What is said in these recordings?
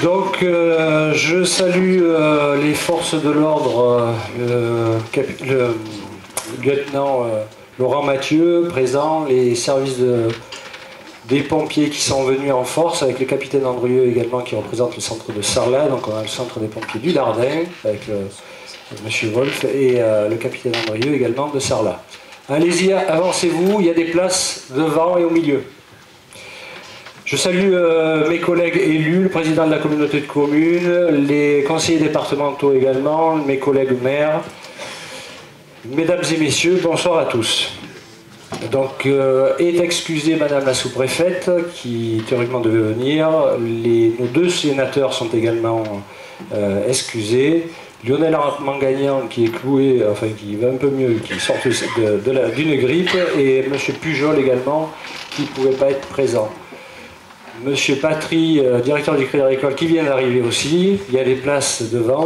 Donc, je salue les forces de l'ordre, le lieutenant Laurent Mathieu, présent, les services des pompiers qui sont venus en force, avec le capitaine Andrieux également qui représente le centre de Sarlat. Donc on a le centre des pompiers du Lardin, avec monsieur Wolf, et le capitaine Andrieux également de Sarlat. Allez-y, avancez-vous, il y a des places devant et au milieu. Je salue mes collègues élus, le président de la communauté de communes, les conseillers départementaux également, mes collègues maires. Mesdames et messieurs, bonsoir à tous. Donc, est excusée Madame la sous-préfète, qui théoriquement devait venir. Nos deux sénateurs sont également excusés. Lionel Mangagnan, qui est cloué, enfin qui va un peu mieux, qui sort d'une grippe, et M. Pujol également, qui ne pouvait pas être présent. Monsieur Patry, directeur du Crédit Agricole, qui vient d'arriver aussi. Il y a des places devant.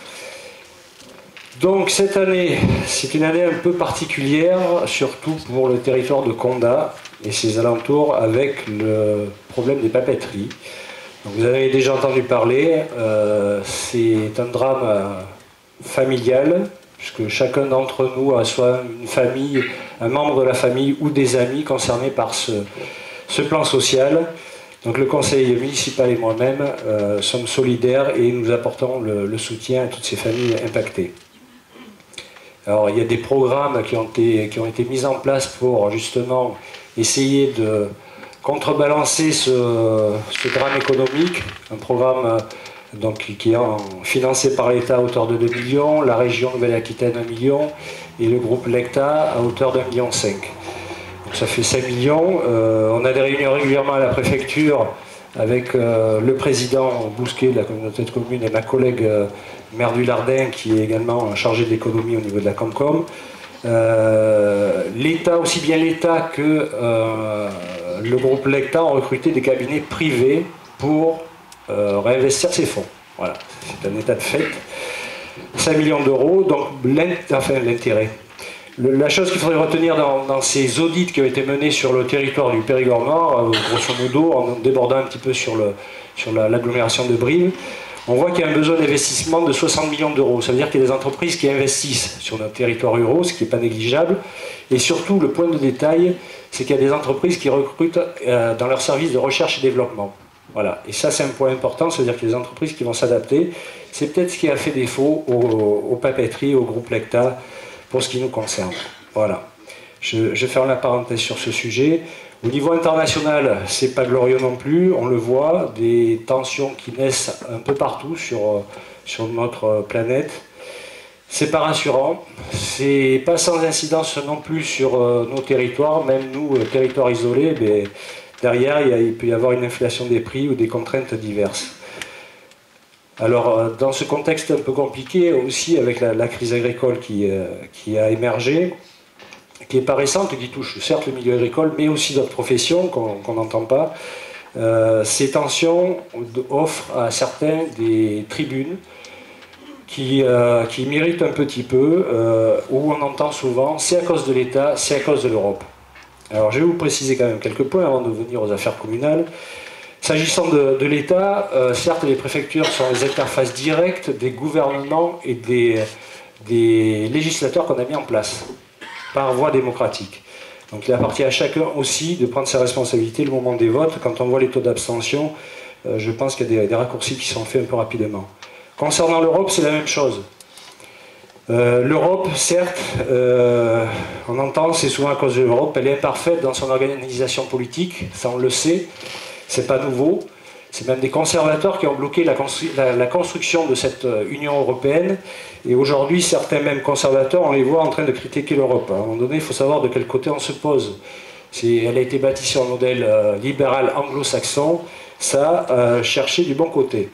Donc cette année, c'est une année un peu particulière, surtout pour le territoire de Condat et ses alentours, avec le problème des papeteries. Donc, vous avez déjà entendu parler, c'est un drame familial, puisque chacun d'entre nous a soit une famille, un membre de la famille ou des amis concernés par ce plan social. Donc le conseil municipal et moi-même sommes solidaires et nous apportons le soutien à toutes ces familles impactées. Alors il y a des programmes qui ont été mis en place pour justement essayer de contrebalancer ce drame économique. Un programme donc, qui est financé par l'État à hauteur de 2 millions, la région Nouvelle-Aquitaine 1 million et le groupe Lecta à hauteur d'1,5 million. Donc ça fait 5 millions. On a des réunions régulièrement à la préfecture avec le président Bousquet de la communauté de communes et ma collègue maire du Lardin qui est également chargé de l'économie au niveau de la Comcom. L'État, aussi bien l'État que le groupe Lecta ont recruté des cabinets privés pour réinvestir ces fonds. Voilà, c'est un état de fait. 5 millions d'euros, donc l'intérêt. La chose qu'il faudrait retenir dans ces audits qui ont été menés sur le territoire du Périgord Nord, grosso modo, en débordant un petit peu sur l'agglomération de Brive, on voit qu'il y a un besoin d'investissement de 60 millions d'euros. Ça veut dire qu'il y a des entreprises qui investissent sur nos territoires ruraux, ce qui n'est pas négligeable. Et surtout, le point de détail, c'est qu'il y a des entreprises qui recrutent dans leurs services de recherche et développement. Voilà. Et ça, c'est un point important, ça veut dire qu'il y a des entreprises qui vont s'adapter. C'est peut-être ce qui a fait défaut aux papeteries, au groupe Lecta, pour ce qui nous concerne. Voilà. Je ferme la parenthèse sur ce sujet. Au niveau international, c'est pas glorieux non plus, on le voit, des tensions qui naissent un peu partout sur notre planète. C'est pas rassurant, c'est pas sans incidence non plus sur nos territoires, même nous, territoires isolés, mais derrière il peut y avoir une inflation des prix ou des contraintes diverses. Alors, dans ce contexte un peu compliqué, aussi avec la crise agricole qui a émergé, qui n'est pas récente, qui touche certes le milieu agricole, mais aussi d'autres professions qu'on n'entend pas, ces tensions offrent à certains des tribunes qui méritent un petit peu, où on entend souvent « c'est à cause de l'État, c'est à cause de l'Europe ». Alors, je vais vous préciser quand même quelques points avant de venir aux affaires communales. S'agissant de l'État, certes les préfectures sont les interfaces directes des gouvernements et des législateurs qu'on a mis en place, par voie démocratique. Donc il appartient à chacun aussi de prendre ses responsabilités le moment des votes. Quand on voit les taux d'abstention, je pense qu'il y a des raccourcis qui sont faits un peu rapidement. Concernant l'Europe, c'est la même chose. L'Europe, certes, on entend, c'est souvent à cause de l'Europe, elle est imparfaite dans son organisation politique, ça on le sait. C'est pas nouveau, c'est même des conservateurs qui ont bloqué la construction de cette Union européenne, et aujourd'hui certains même conservateurs, on les voit en train de critiquer l'Europe. À un moment donné, il faut savoir de quel côté on se pose. Elle a été bâtie sur un modèle libéral anglo-saxon, ça a cherché du bon côté.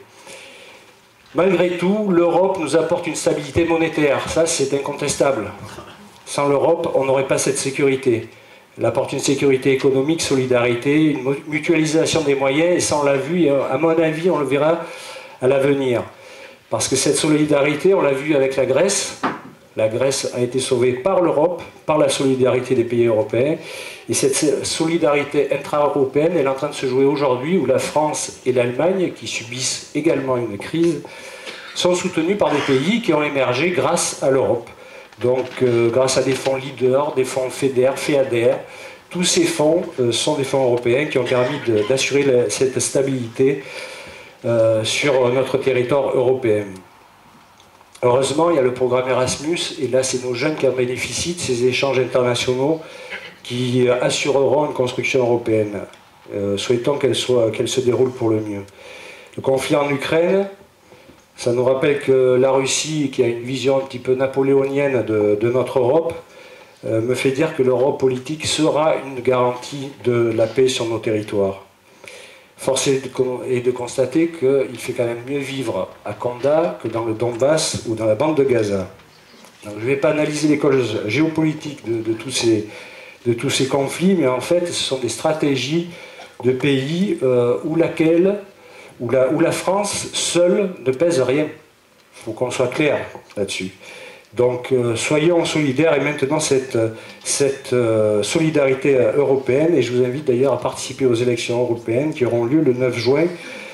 Malgré tout, l'Europe nous apporte une stabilité monétaire, ça c'est incontestable. Sans l'Europe, on n'aurait pas cette sécurité. Elle apporte une sécurité économique, solidarité, une mutualisation des moyens, et ça on l'a vu, et à mon avis on le verra à l'avenir. Parce que cette solidarité, on l'a vu avec la Grèce, La Grèce a été sauvée par l'Europe, par la solidarité des pays européens. Et cette solidarité intra-européenne, elle est en train de se jouer aujourd'hui, où la France et l'Allemagne, qui subissent également une crise, sont soutenus par des pays qui ont émergé grâce à l'Europe. Donc, grâce à des fonds leaders, des fonds FEDER, FEADER, tous ces fonds sont des fonds européens qui ont permis d'assurer cette stabilité sur notre territoire européen. Heureusement, il y a le programme Erasmus, et là, c'est nos jeunes qui en bénéficient de ces échanges internationaux qui assureront une construction européenne. Souhaitons qu'elle se déroule pour le mieux. Le conflit en Ukraine, ça nous rappelle que la Russie, qui a une vision un petit peu napoléonienne de notre Europe, me fait dire que l'Europe politique sera une garantie de la paix sur nos territoires. Force est de constater qu'il fait quand même mieux vivre à Konda que dans le Donbass ou dans la bande de Gaza. Donc, je ne vais pas analyser les causes géopolitiques de tous ces conflits, mais en fait, ce sont des stratégies de pays où la France seule ne pèse rien. Il faut qu'on soit clair là-dessus. Donc soyons solidaires, et maintenant cette solidarité européenne, et je vous invite d'ailleurs à participer aux élections européennes qui auront lieu le 9 juin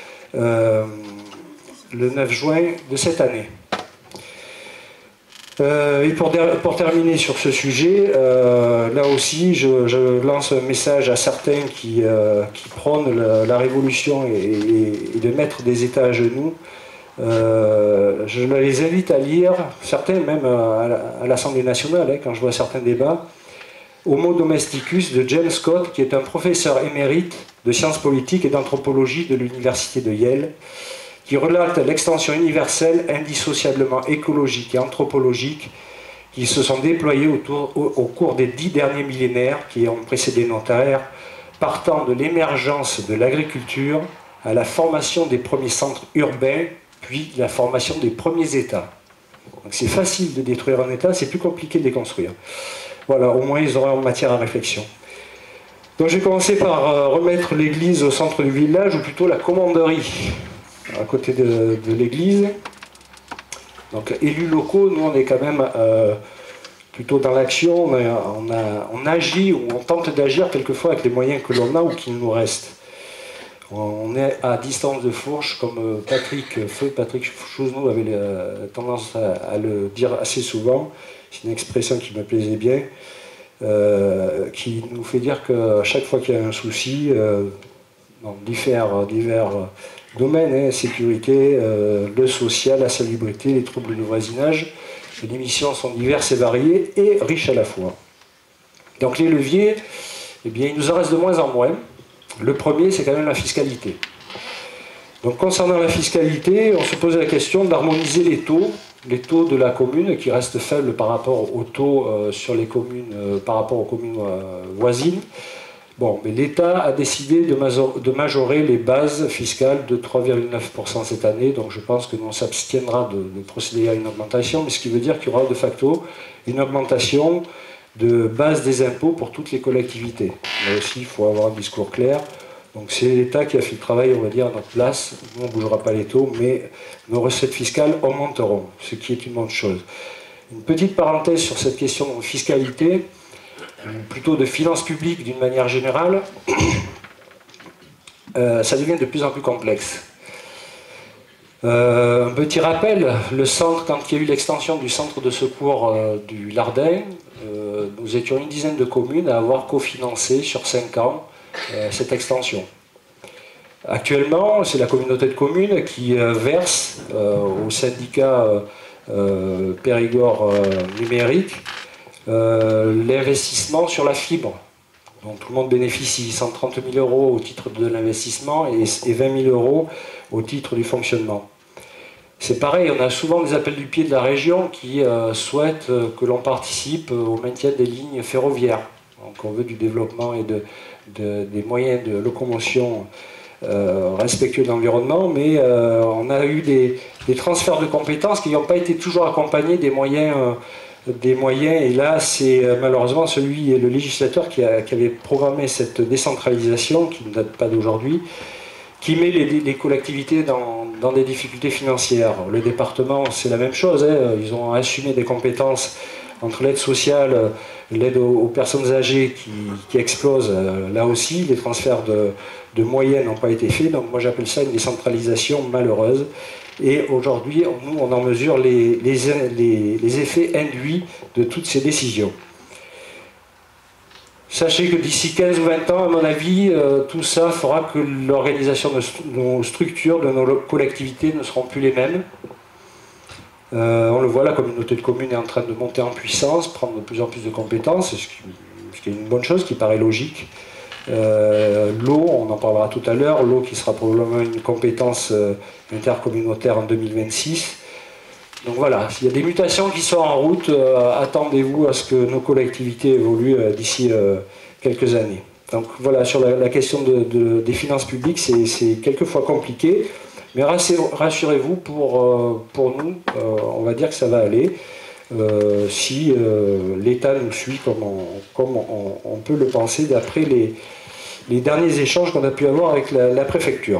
de cette année. Et pour terminer sur ce sujet, là aussi je lance un message à certains qui prônent la révolution et de mettre des États à genoux. Je les invite à lire, certains même à l'Assemblée nationale, quand je vois certains débats, Homo Domesticus de James Scott, qui est un professeur émérite de sciences politiques et d'anthropologie de l'université de Yale, qui relate l'extension universelle, indissociablement écologique et anthropologique, qui se sont déployées au cours des 10 derniers millénaires qui ont précédé notre ère, partant de l'émergence de l'agriculture à la formation des premiers centres urbains, puis la formation des premiers États. Donc c'est facile de détruire un État, c'est plus compliqué de les construire. Voilà, au moins ils auront matière à réflexion. Donc je vais commencer par remettre l'église au centre du village, ou plutôt la commanderie, à côté de l'église. Donc élus locaux, nous on est quand même plutôt dans l'action, on agit, ou on tente d'agir quelquefois avec les moyens que l'on a ou qu'il nous reste. On est à distance de fourche, comme feu Patrick Chouzenot avait tendance à le dire assez souvent. C'est une expression qui me plaisait bien, qui nous fait dire qu'à chaque fois qu'il y a un souci, dans divers domaines, sécurité, le social, la salubrité, les troubles de voisinage, les missions sont diverses et variées et riches à la fois. Donc les leviers, eh bien, il nous en reste de moins en moins. Le premier, c'est quand même la fiscalité. Donc concernant la fiscalité, on se pose la question d'harmoniser les taux de la commune, qui restent faibles par rapport aux taux sur les communes, par rapport aux communes voisines. Bon, mais l'État a décidé de majorer les bases fiscales de 3,9% cette année, donc je pense que l'on s'abstiendra de procéder à une augmentation, mais ce qui veut dire qu'il y aura de facto une augmentation de base des impôts pour toutes les collectivités. Là aussi, il faut avoir un discours clair. Donc c'est l'État qui a fait le travail, on va dire, à notre place. Nous, on ne bougera pas les taux, mais nos recettes fiscales augmenteront, ce qui est une bonne chose. Une petite parenthèse sur cette question de fiscalité, ou plutôt de finances publiques d'une manière générale, ça devient de plus en plus complexe. Un petit rappel, le centre, quand il y a eu l'extension du centre de secours du Lardin, nous étions une dizaine de communes à avoir cofinancé sur 5 ans cette extension. Actuellement, c'est la communauté de communes qui verse au syndicat Périgord numérique l'investissement sur la fibre. Donc tout le monde bénéficie 130 000 € au titre de l'investissement et 20 000 € au titre du fonctionnement. C'est pareil, on a souvent des appels du pied de la région qui souhaitent que l'on participe au maintien des lignes ferroviaires. Donc on veut du développement et des moyens de locomotion respectueux de l'environnement, mais on a eu des transferts de compétences qui n'ont pas été toujours accompagnés des moyens, et là c'est malheureusement le législateur qui avait programmé cette décentralisation, qui ne date pas d'aujourd'hui, qui met les collectivités dans des difficultés financières. Le département, c'est la même chose, hein. Ils ont assumé des compétences entre l'aide sociale, l'aide aux personnes âgées qui explose. Là aussi, les transferts de moyens n'ont pas été faits, donc moi j'appelle ça une décentralisation malheureuse. Et aujourd'hui, nous, on en mesure les effets induits de toutes ces décisions. Sachez que d'ici 15 ou 20 ans, à mon avis, tout ça fera que l'organisation de nos structures, de nos collectivités ne seront plus les mêmes. On le voit, la communauté de communes est en train de monter en puissance, prendre de plus en plus de compétences, ce qui est une bonne chose, qui paraît logique. L'eau, on en parlera tout à l'heure, l'eau qui sera probablement une compétence intercommunautaire en 2026. Donc voilà, il y a des mutations qui sont en route, attendez-vous à ce que nos collectivités évoluent d'ici quelques années. Donc voilà, sur la question des finances publiques, c'est quelquefois compliqué, mais rassurez-vous, pour nous, on va dire que ça va aller, si l'État nous suit comme on peut le penser d'après les derniers échanges qu'on a pu avoir avec la préfecture.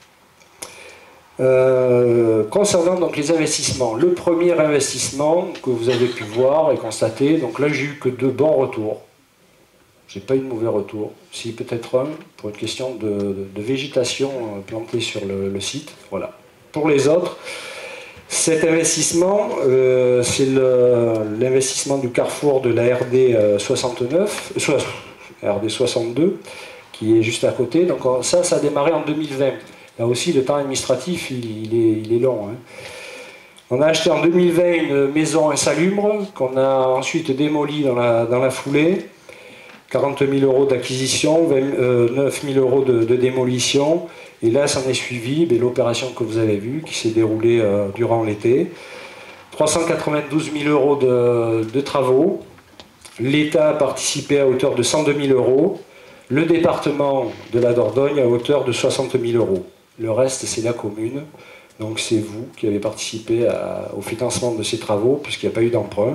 Concernant donc les investissements, le premier investissement que vous avez pu voir et constater, donc là j'ai eu que 2 bons retours. J'ai pas eu de mauvais retour. Si peut-être un pour une question de végétation plantée sur le site. Voilà. Pour les autres, cet investissement, c'est l'investissement du carrefour de la RD 69, RD 62, qui est juste à côté. Donc ça a démarré en 2020. Là aussi, le temps administratif, il est long. Hein. On a acheté en 2020 une maison insalubre qu'on a ensuite démolie dans la foulée. 40 000 euros d'acquisition, 9 000 euros de démolition. Et là, s'en est suivi l'opération que vous avez vue, qui s'est déroulée durant l'été. 392 000 euros de travaux. L'État a participé à hauteur de 102 000 euros. Le département de la Dordogne à hauteur de 60 000 euros. Le reste, c'est la commune. Donc c'est vous qui avez participé au financement de ces travaux, puisqu'il n'y a pas eu d'emprunt.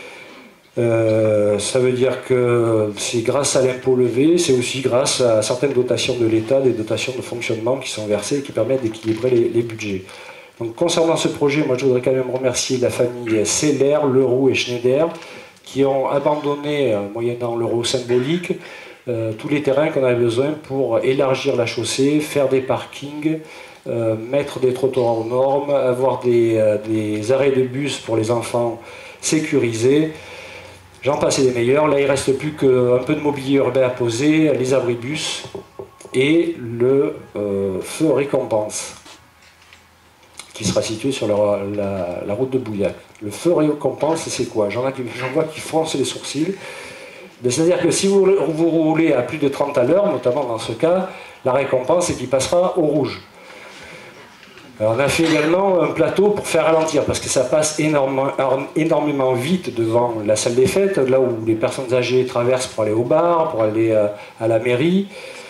Ça veut dire que c'est grâce à l'impôt levé, c'est aussi grâce à certaines dotations de l'État, des dotations de fonctionnement qui sont versées et qui permettent d'équilibrer les budgets. Donc concernant ce projet, moi je voudrais quand même remercier la famille Seller, Leroux et Schneider qui ont abandonné, moyennant l'euro symbolique, tous les terrains qu'on avait besoin pour élargir la chaussée, faire des parkings, mettre des trottoirs aux normes, avoir des arrêts de bus pour les enfants sécurisés. J'en passe et des meilleurs. Là, il ne reste plus qu'un peu de mobilier urbain à poser, les abribus et le feu récompense qui sera situé sur la route de Bouillac. Le feu récompense, c'est quoi? J'en vois qui froncent les sourcils. C'est-à-dire que si vous roulez à plus de 30 à l'heure, notamment dans ce cas, la récompense, c'est qu'il passera au rouge. Alors on a fait également un plateau pour faire ralentir, parce que ça passe énormément vite devant la salle des fêtes, là où les personnes âgées traversent pour aller au bar, pour aller à la mairie.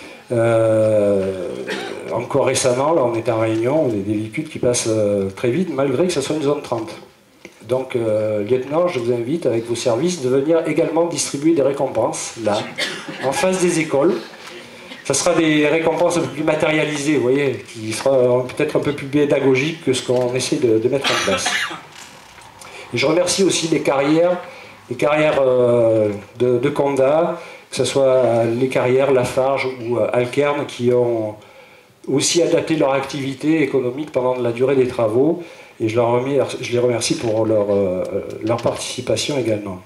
Encore récemment, là on est en réunion, on a des véhicules qui passent très vite, malgré que ce soit une zone 30. Donc, lieutenant, je vous invite, avec vos services, de venir également distribuer des récompenses, là, en face des écoles. Ça sera des récompenses un peu plus matérialisées, vous voyez, qui sera peut-être un peu plus pédagogique que ce qu'on essaie de mettre en place. Et je remercie aussi les carrières de Condat, que ce soit les carrières, Lafarge ou Alkern, qui ont aussi adapté leur activité économique pendant la durée des travaux. Et je les remercie pour leur participation également.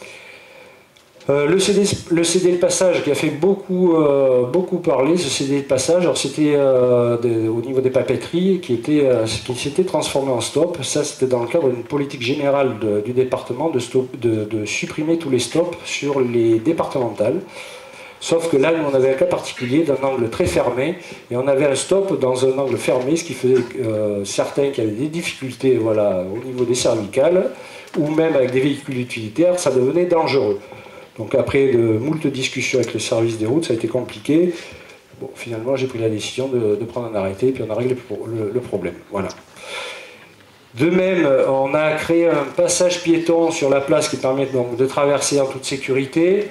Le CD de passage qui a fait beaucoup parler, ce CD de passage, c'était au niveau des papeteries qui s'était transformé en stop. Ça, c'était dans le cadre d'une politique générale du département de supprimer tous les stops sur les départementales. Sauf que là, nous, on avait un cas particulier d'un angle très fermé, et on avait un stop dans un angle fermé, ce qui faisait que certains qui avaient des difficultés au niveau des cervicales, ou même avec des véhicules utilitaires, ça devenait dangereux. Donc après de moult discussions avec le service des routes, ça a été compliqué. Bon, finalement, j'ai pris la décision de prendre un arrêté, et puis on a réglé le problème. Voilà. De même, on a créé un passage piéton sur la place qui permet donc de traverser en toute sécurité.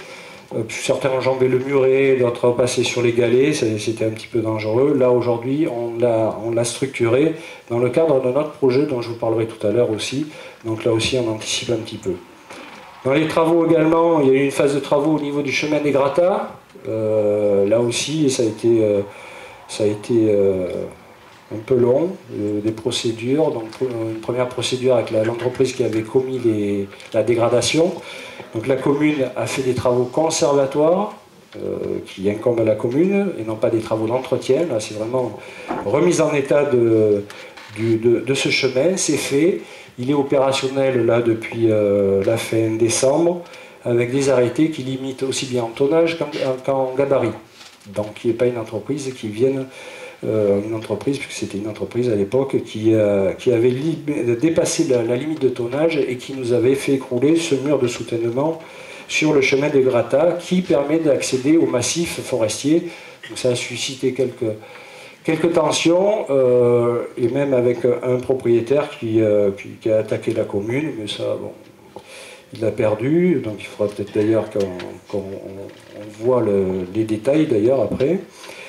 Certains enjambaient le muret, d'autres passaient sur les galets, c'était un petit peu dangereux. Là aujourd'hui, on l'a structuré dans le cadre de notre projet dont je vous parlerai tout à l'heure aussi. Donc là aussi, on anticipe un petit peu. Dans les travaux également, il y a eu une phase de travaux au niveau du chemin des Gratas. Là aussi, ça a été un peu long, des procédures. Donc une première procédure avec l'entreprise qui avait commis la dégradation. Donc la commune a fait des travaux conservatoires qui incombent à la commune et non pas des travaux d'entretien. Là, c'est vraiment remise en état de ce chemin. C'est fait. Il est opérationnel là depuis la fin décembre avec des arrêtés qui limitent aussi bien en tonnage qu'en gabarit. Donc il n'y ait pas une entreprise qui vienne, puisque c'était une entreprise à l'époque qui avait dépassé la limite de tonnage et qui nous avait fait écrouler ce mur de soutènement sur le chemin des Gratas qui permet d'accéder au massif forestier. Donc ça a suscité quelques tensions, et même avec un propriétaire qui a attaqué la commune, mais ça, bon, il a perdu, donc il faudra peut-être d'ailleurs qu'on voit les détails d'ailleurs après.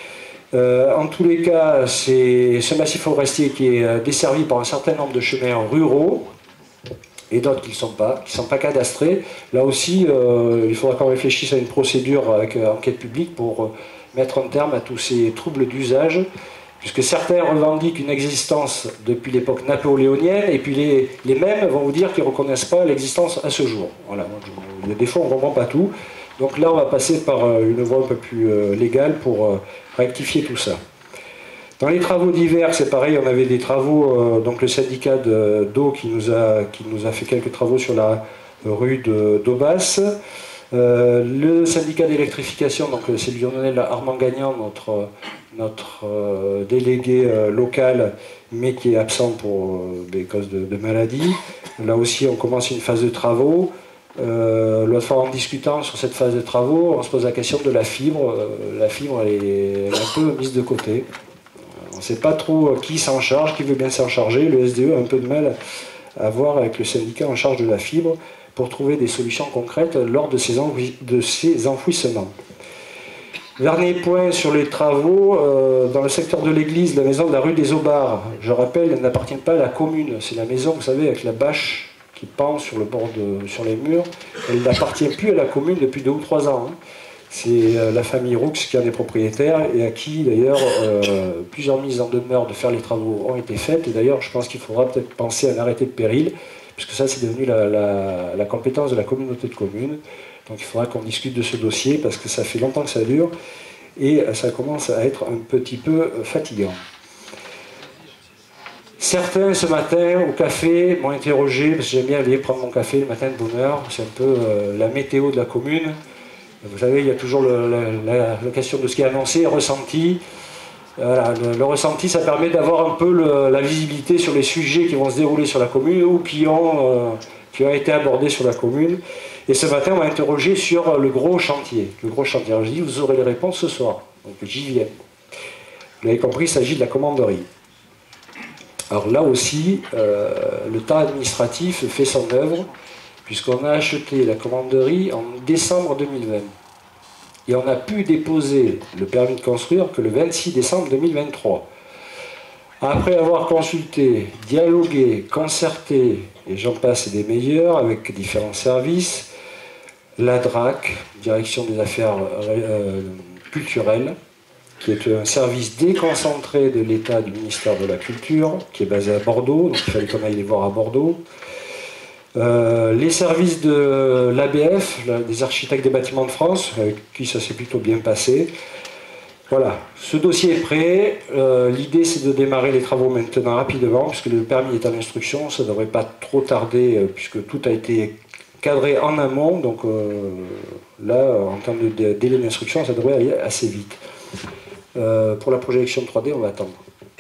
En tous les cas, c'est ce massif forestier qui est desservi par un certain nombre de chemins ruraux, et d'autres qui ne sont pas cadastrés. Là aussi, il faudra qu'on réfléchisse à une procédure avec enquête publique pour mettre un terme à tous ces troubles d'usage, puisque certains revendiquent une existence depuis l'époque napoléonienne, et puis les mêmes vont vous dire qu'ils ne reconnaissent pas l'existence à ce jour. Voilà. Des fois, on ne comprend pas tout. Donc là, on va passer par une voie un peu plus légale pour rectifier tout ça. Dans les travaux divers, c'est pareil, on avait des travaux, donc le syndicat d'eau qui nous a fait quelques travaux sur la rue d'Aubas. Le syndicat d'électrification, donc c'est Lionel Armand Gagnant, notre délégué local, mais qui est absent pour des causes de maladie. Là aussi, on commence une phase de travaux. L'autre fois, en discutant sur cette phase de travaux, on se pose la question de la fibre. La fibre, elle est un peu mise de côté. On ne sait pas trop qui s'en charge, qui veut bien s'en charger. Le SDE a un peu de mal à voir avec le syndicat en charge de la fibre pour trouver des solutions concrètes lors de ces enfouissements. Dernier point sur les travaux, dans le secteur de l'église, la maison de la rue des Aubards, je rappelle, elle n'appartient pas à la commune. C'est la maison, vous savez, avec la bâche qui pend sur les murs. Elle n'appartient plus à la commune depuis 2 ou 3 ans. Hein. C'est la famille Roux qui en est propriétaire et à qui, d'ailleurs, plusieurs mises en demeure de faire les travaux ont été faites. Et d'ailleurs, je pense qu'il faudra peut-être penser à un arrêté de péril, puisque ça, c'est devenu la compétence de la communauté de communes. Donc il faudra qu'on discute de ce dossier, parce que ça fait longtemps que ça dure, et ça commence à être un petit peu fatigant. Certains, ce matin, au café, m'ont interrogé, parce que j'aime bien aller prendre mon café le matin de bonne heure, c'est un peu la météo de la commune. Vous savez, il y a toujours la question de ce qui est annoncé, ressenti. Voilà, le ressenti, ça permet d'avoir un peu la visibilité sur les sujets qui vont se dérouler sur la commune ou qui ont été abordés sur la commune. Et ce matin, on m'a interrogé sur le gros chantier. Le gros chantier. Alors, je dis, vous aurez les réponses ce soir. Donc j'y viens. Vous l'avez compris, il s'agit de la commanderie. Alors là aussi, le temps administratif fait son œuvre, puisqu'on a acheté la commanderie en décembre 2020. Et on a pu déposer le permis de construire que le 26 décembre 2023. Après avoir consulté, dialogué, concerté, et j'en passe et des meilleurs, avec différents services, la DRAC, Direction des Affaires culturelles, qui est un service déconcentré de l'État du ministère de la Culture, qui est basé à Bordeaux, donc il fallait qu'on aille les voir à Bordeaux. Les services de l'ABF, des architectes des bâtiments de France, avec qui ça s'est plutôt bien passé. Voilà, ce dossier est prêt. L'idée, c'est de démarrer les travaux maintenant rapidement, puisque le permis est en instruction, ça ne devrait pas trop tarder, puisque tout a été cadré en amont. Donc là, en termes de délai d'instruction, ça devrait aller assez vite. Pour la projection 3D, on va attendre.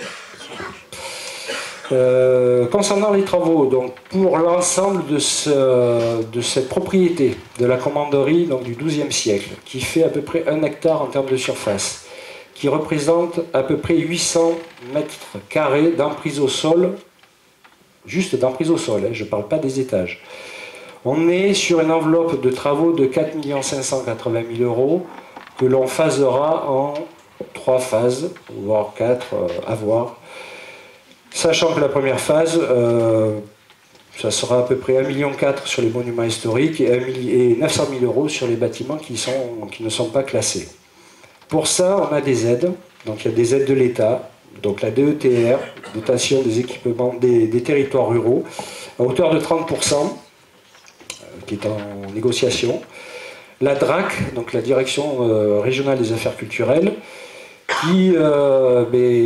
Concernant les travaux, donc pour l'ensemble de cette propriété de la commanderie donc du XIIe siècle, qui fait à peu près 1 hectare en termes de surface, qui représente à peu près 800 mètres carrés d'emprise au sol, juste d'emprise au sol, hein, je ne parle pas des étages. On est sur une enveloppe de travaux de 4 580 000 € que l'on phasera en 3 phases, voire 4, à voir. Sachant que la première phase, ça sera à peu près 1,4 million sur les monuments historiques et 900 000 € sur les bâtiments qui ne sont pas classés. Pour ça, on a des aides. Donc il y a des aides de l'État, donc la DETR, dotation des équipements des territoires ruraux, à hauteur de 30%, qui est en négociation. La DRAC, donc la Direction régionale des affaires culturelles, qui, dans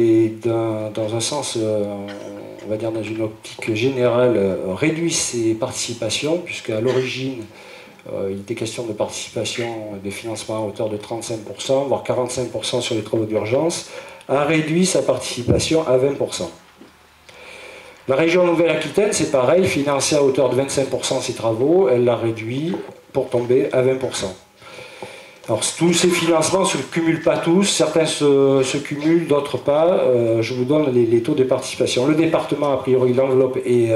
un sens, on va dire dans une optique générale, réduit ses participations, puisqu'à l'origine, il était question de participation des financements à hauteur de 35%, voire 45% sur les travaux d'urgence, a réduit sa participation à 20%. La région Nouvelle-Aquitaine, c'est pareil, financée à hauteur de 25% ses travaux, elle l'a réduit pour tomber à 20%. Alors tous ces financements ne se cumulent pas tous, certains se cumulent, d'autres pas. Je vous donne les taux de participation. Le département, a priori, l'enveloppe est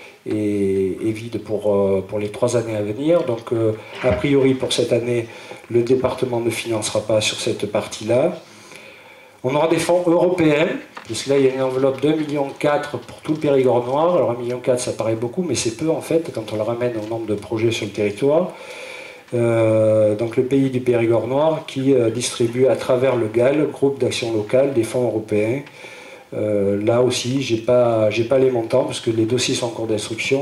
vide pour les 3 années à venir. Donc a priori pour cette année, le département ne financera pas sur cette partie-là. On aura des fonds européens, puisque là il y a une enveloppe de 1,4 million pour tout le Périgord noir. Alors 1,4 million ça paraît beaucoup, mais c'est peu en fait quand on le ramène au nombre de projets sur le territoire. Donc le pays du Périgord noir qui distribue à travers le GAL, Groupe d'action locale, des fonds européens. Là aussi, j'ai pas les montants parce que les dossiers sont en cours d'instruction.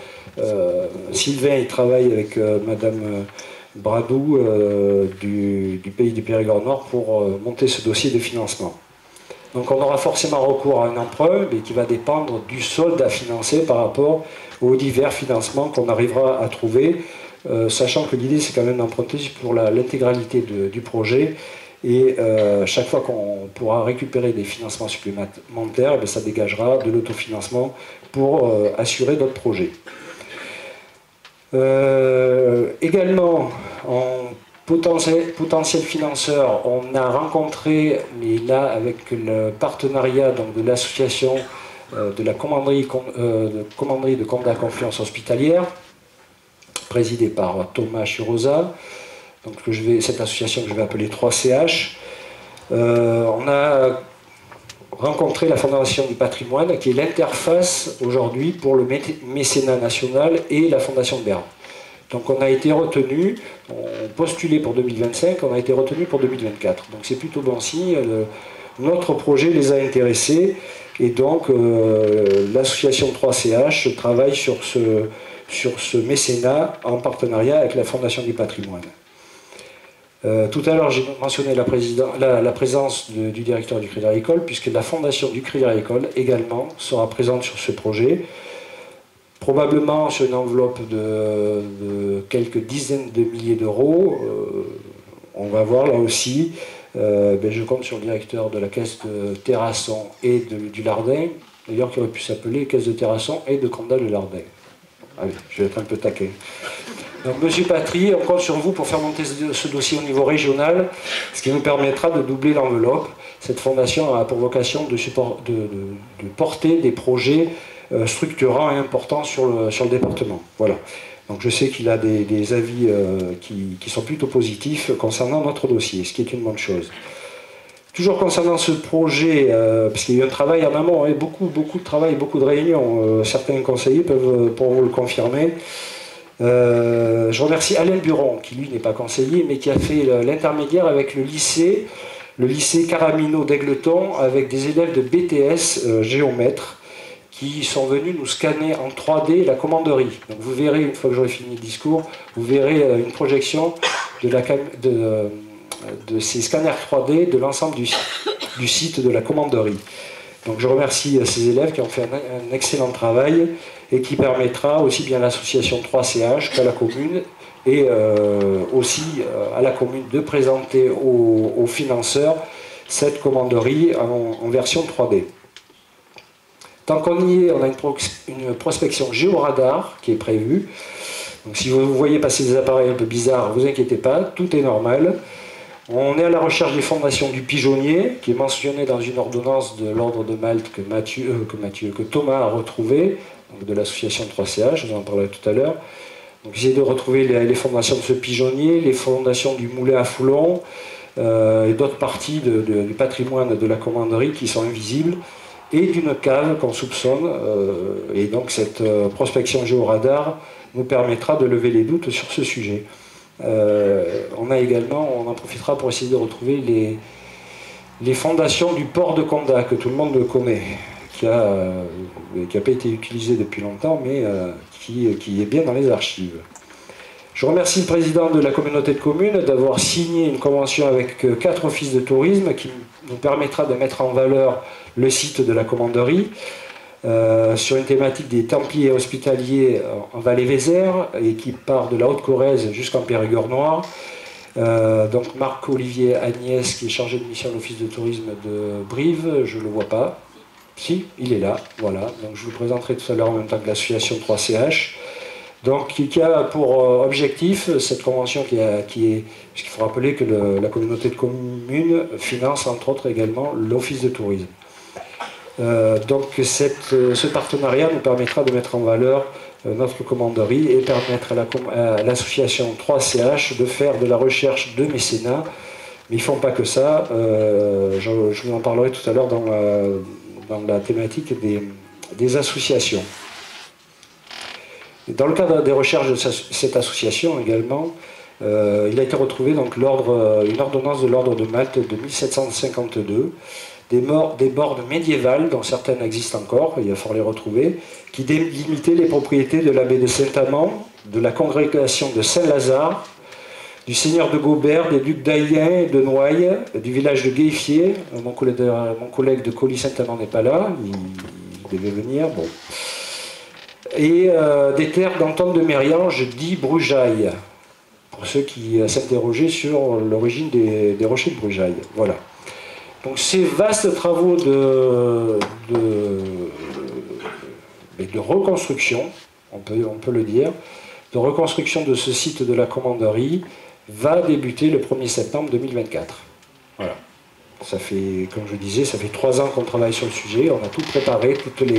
Sylvain il travaille avec Madame Bradou du pays du Périgord nord pour monter ce dossier de financement. Donc on aura forcément recours à un emprunt, mais qui va dépendre du solde à financer par rapport aux divers financements qu'on arrivera à trouver. Sachant que l'idée c'est quand même d'emprunter pour l'intégralité du projet et chaque fois qu'on pourra récupérer des financements supplémentaires, ça dégagera de l'autofinancement pour assurer d'autres projets. Également, en potentiel financeur, on a rencontré, mais là avec le partenariat donc, de l'association de la commanderie de Condat Confiance Hospitalière, présidée par Thomas Chirosa, donc cette association que je vais appeler 3CH. On a rencontré la Fondation du patrimoine, qui est l'interface aujourd'hui pour le mécénat national et la Fondation de Berne. Donc on a été retenu, on postulait pour 2025, on a été retenu pour 2024. Donc c'est plutôt bon signe, notre projet les a intéressés, et donc l'association 3CH travaille sur ce mécénat en partenariat avec la Fondation du patrimoine. Tout à l'heure, j'ai mentionné la présence du directeur du Crédit Agricole, puisque la Fondation du Crédit Agricole également sera présente sur ce projet, probablement sur une enveloppe de quelques dizaines de milliers d'euros. On va voir là aussi. Je compte sur le directeur de la caisse de Terrasson et du Lardin, d'ailleurs qui aurait pu s'appeler caisse de Terrasson et de Condat de Lardin. Allez, je vais être un peu taquin. Donc, Monsieur Patry, on compte sur vous pour faire monter ce dossier au niveau régional, ce qui nous permettra de doubler l'enveloppe. Cette fondation a pour vocation de porter des projets structurants et importants sur le département. Voilà. Donc je sais qu'il a des avis qui sont plutôt positifs concernant notre dossier, ce qui est une bonne chose. Toujours concernant ce projet, parce qu'il y a eu un travail en amont, beaucoup de travail, beaucoup de réunions, certains conseillers pour vous le confirmer. Je remercie Alain Buron, qui lui n'est pas conseiller, mais qui a fait l'intermédiaire avec le lycée Caramino d'Aigleton, avec des élèves de BTS géomètres, qui sont venus nous scanner en 3D la commanderie. Donc vous verrez, une fois que j'aurai fini le discours, vous verrez une projection de ces scanners 3D de l'ensemble du site de la commanderie. Donc je remercie ces élèves qui ont fait un excellent travail et qui permettra aussi bien à l'association 3CH qu'à la commune et aussi à la commune de présenter aux financeurs cette commanderie en version 3D. Tant qu'on y est, on a une prospection géoradar qui est prévue. Donc si vous voyez passer des appareils un peu bizarres, ne vous inquiétez pas, tout est normal. On est à la recherche des fondations du pigeonnier, qui est mentionné dans une ordonnance de l'ordre de Malte que Thomas a retrouvé, donc de l'association 3CH, je vous en parlerai tout à l'heure. Donc essayer de retrouver les fondations de ce pigeonnier, les fondations du moulin à foulon et d'autres parties du patrimoine de la commanderie qui sont invisibles, et d'une cave qu'on soupçonne. Et donc cette prospection géoradar nous permettra de lever les doutes sur ce sujet. On en profitera pour essayer de retrouver les fondations du port de Condat, que tout le monde connaît, qui n'a pas été utilisé depuis longtemps, mais qui est bien dans les archives. Je remercie le président de la communauté de communes d'avoir signé une convention avec 4 offices de tourisme qui nous permettra de mettre en valeur le site de la commanderie sur une thématique des Templiers hospitaliers en Vallée-Vézère et qui part de la Haute-Corrèze jusqu'en Périgord noir. Donc Marc-Olivier Agnès, qui est chargé de mission de l'office de tourisme de Brive, je ne le vois pas. Si, il est là, voilà. Donc je vous présenterai tout à l'heure en même temps que l'association 3CH. Donc qui a pour objectif cette convention parce qu'il faut rappeler que la communauté de communes finance entre autres également l'office de tourisme. Donc ce partenariat nous permettra de mettre en valeur notre commanderie et permettre à l'association 3CH de faire de la recherche de mécénat. Mais ils ne font pas que ça, je vous en parlerai tout à l'heure dans la thématique des associations. Dans le cadre des recherches de cette association également, il a été retrouvé donc, une ordonnance de l'ordre de Malte de 1752, des bornes médiévales, dont certaines existent encore, il va falloir les retrouver, qui délimitaient les propriétés de l'abbé de Saint-Amand, de la congrégation de Saint-Lazare, du seigneur de Gaubert, des ducs d'Ayen et de Noailles, du village de Guéifier. Mon collègue de Colly-Saint-Amand n'est pas là, il devait venir. Bon. Et des terres d'Antoine de Mériange, dit Brujaille, pour ceux qui s'interrogeaient sur l'origine des rochers de Brujaille. Voilà. Donc ces vastes travaux de reconstruction, on peut le dire, de reconstruction de ce site de la commanderie va débuter le 1er septembre 2024. Voilà. Ça fait, comme je disais, ça fait 3 ans qu'on travaille sur le sujet, on a tout préparé,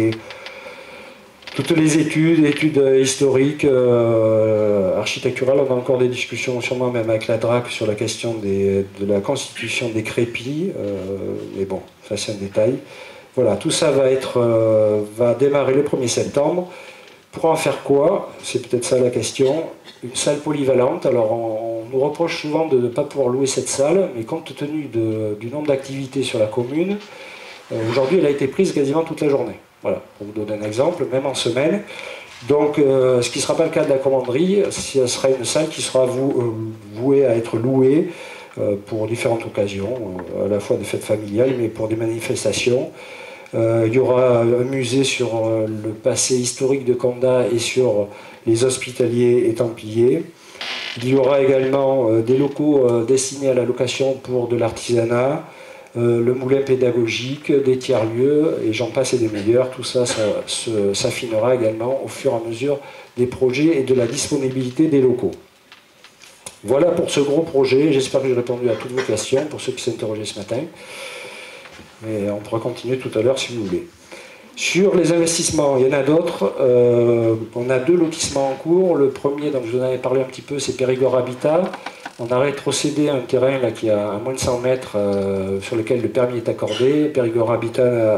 toutes les études historiques, architecturales. On a encore des discussions sûrement même avec la DRAC sur la question de la constitution des crépis, mais bon, ça c'est un détail. Voilà, tout ça va démarrer le 1er septembre. Pour en faire quoi? C'est peut-être ça la question. Une salle polyvalente. Alors on nous reproche souvent de ne pas pouvoir louer cette salle, mais compte tenu du nombre d'activités sur la commune, aujourd'hui elle a été prise quasiment toute la journée. Voilà, pour vous donner un exemple, même en semaine. Donc, ce qui ne sera pas le cas de la commanderie, ce sera une salle qui sera vouée à être louée pour différentes occasions, à la fois des fêtes familiales, mais pour des manifestations. Il y aura un musée sur le passé historique de Condat et sur les hospitaliers et templiers. Il y aura également des locaux destinés à la location pour de l'artisanat, le moulin pédagogique, des tiers-lieux, et j'en passe et des meilleurs. Tout ça, s'affinera également au fur et à mesure des projets et de la disponibilité des locaux. Voilà pour ce gros projet. J'espère que j'ai répondu à toutes vos questions, pour ceux qui s'interrogeaient ce matin. Mais on pourra continuer tout à l'heure si vous voulez. Sur les investissements, il y en a d'autres. On a 2 lotissements en cours. Le premier, dont je vous en avais parlé un petit peu, c'est Périgord Habitat. On a rétrocédé un terrain là, qui est à moins de 100 mètres sur lequel le permis est accordé. Périgord Habitat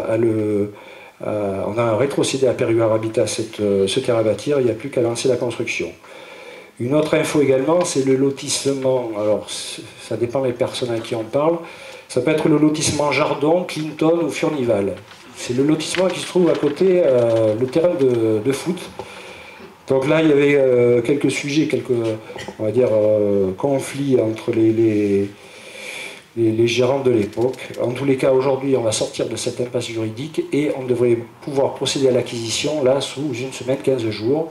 on a rétrocédé à Périgord Habitat ce terrain à bâtir. Il n'y a plus qu'à lancer la construction. Une autre info également, c'est le lotissement. Alors, ça dépend des personnes à qui on parle. Ça peut être le lotissement Jardon, Clinton ou Furnival. C'est le lotissement qui se trouve à côté, le terrain de foot. Donc là, il y avait quelques sujets, on va dire, conflits entre les gérants de l'époque. En tous les cas, aujourd'hui, on va sortir de cette impasse juridique et on devrait pouvoir procéder à l'acquisition, là, sous une semaine, 15 jours.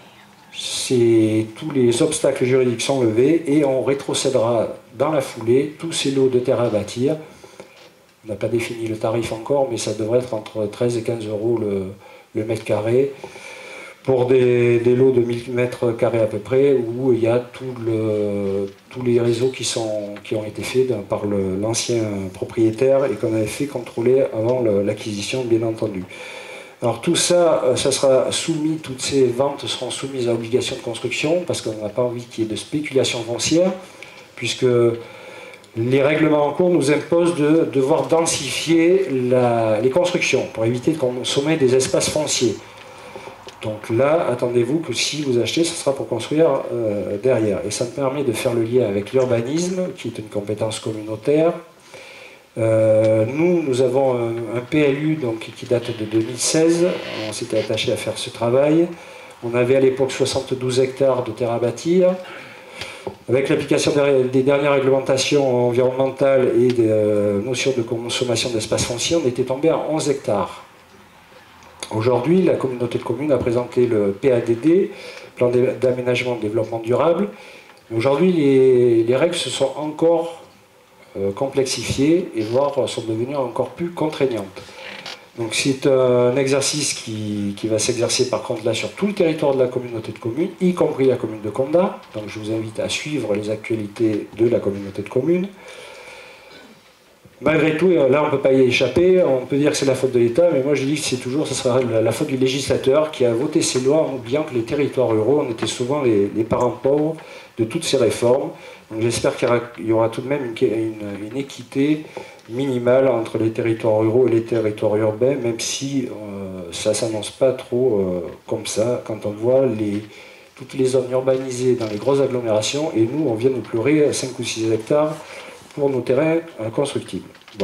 Tous les obstacles juridiques sont levés et on rétrocédera dans la foulée tous ces lots de terre à bâtir. On n'a pas défini le tarif encore, mais ça devrait être entre 13 et 15 euros le mètre carré, pour des lots de 1000 mètres carrés à peu près, où il y a tous les réseaux qui ont été faits par l'ancien propriétaire et qu'on avait fait contrôler avant l'acquisition, bien entendu. Alors tout ça, ça sera soumis, toutes ces ventes seront soumises à obligation de construction, parce qu'on n'a pas envie qu'il y ait de spéculation foncière, puisque les règlements en cours nous imposent de devoir densifier les constructions, pour éviter de consommer des espaces fonciers. Donc là, attendez-vous que si vous achetez, ce sera pour construire derrière. Et ça me permet de faire le lien avec l'urbanisme, qui est une compétence communautaire. Nous avons un PLU donc, qui date de 2016. On s'était attaché à faire ce travail. On avait à l'époque 72 hectares de terre à bâtir. Avec l'application des dernières réglementations environnementales et des notions de consommation d'espace foncier, on était tombé à 11 hectares. Aujourd'hui, la communauté de communes a présenté le PADD, plan d'aménagement de développement durable. Aujourd'hui, les règles se sont encore complexifiées et voire sont devenues encore plus contraignantes. Donc c'est un exercice qui va s'exercer par contre là sur tout le territoire de la communauté de communes, y compris la commune de Condat. Donc je vous invite à suivre les actualités de la communauté de communes. Malgré tout, là on ne peut pas y échapper, on peut dire que c'est la faute de l'État, mais moi je dis que c'est toujours, ce sera la faute du législateur qui a voté ces lois en oubliant que les territoires ruraux, on était souvent les parents pauvres de toutes ces réformes. Donc j'espère qu'il y aura tout de même une équité minimale entre les territoires ruraux et les territoires urbains, même si ça ne s'annonce pas trop comme ça, quand on voit toutes les zones urbanisées dans les grosses agglomérations, et nous on vient nous pleurer 5 ou 6 hectares pour nos terrains constructibles. Bon.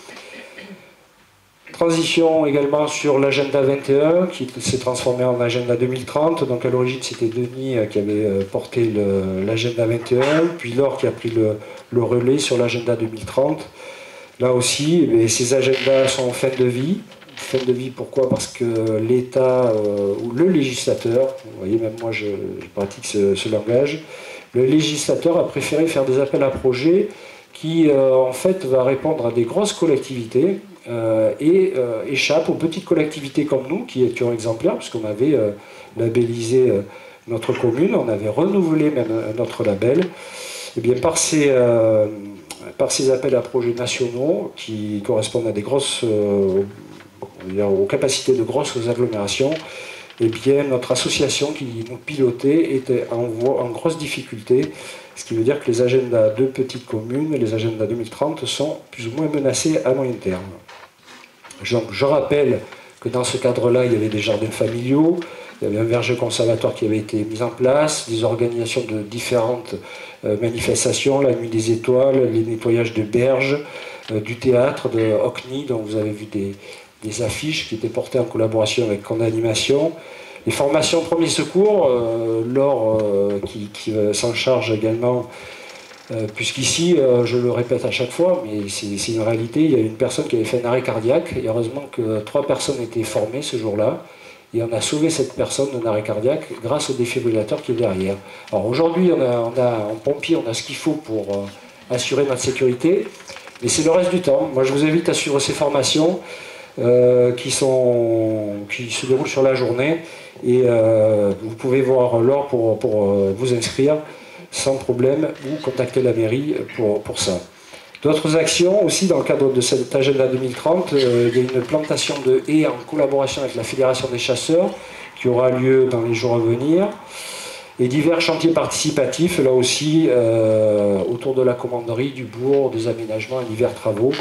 Transition également sur l'agenda 21 qui s'est transformé en agenda 2030. Donc à l'origine c'était Denis qui avait porté l'agenda 21, puis Laure qui a pris le relais sur l'agenda 2030. Là aussi, ces agendas sont en fin de vie. Fin de vie pourquoi? Parce que l'État ou le législateur, vous voyez même moi je pratique ce langage, le législateur a préféré faire des appels à projets qui en fait va répondre à des grosses collectivités et échappe aux petites collectivités comme nous qui étions exemplaires puisqu'on avait labellisé notre commune, on avait renouvelé même notre label. Et bien par ces appels à projets nationaux qui correspondent à des grosses aux capacités de grosses agglomérations, et bien notre association qui nous pilotait était en grosse difficulté. Ce qui veut dire que les agendas de petites communes, les agendas 2030, sont plus ou moins menacés à moyen terme. Je rappelle que dans ce cadre-là, il y avait des jardins familiaux, il y avait un verger conservatoire qui avait été mis en place, des organisations de différentes manifestations, la Nuit des Étoiles, les nettoyages de berges, du théâtre, de Hockney, dont vous avez vu des affiches qui étaient portées en collaboration avec Condat Animation. Les formations premiers secours, Laure qui s'en charge également, puisqu'ici, je le répète à chaque fois, mais c'est une réalité, il y a une personne qui avait fait un arrêt cardiaque, et heureusement que 3 personnes étaient formées ce jour-là, et on a sauvé cette personne d'un arrêt cardiaque grâce au défibrillateur qui est derrière. Alors aujourd'hui, en pompier, on a ce qu'il faut pour assurer notre sécurité, mais c'est le reste du temps. Moi, je vous invite à suivre ces formations qui se déroulent sur la journée, et vous pouvez voir Laure pour vous inscrire sans problème ou contacter la mairie pour ça. D'autres actions aussi dans le cadre de cet agenda 2030, il y a une plantation de haies en collaboration avec la Fédération des chasseurs qui aura lieu dans les jours à venir, et divers chantiers participatifs là aussi autour de la commanderie, du bourg, des aménagements et divers travaux.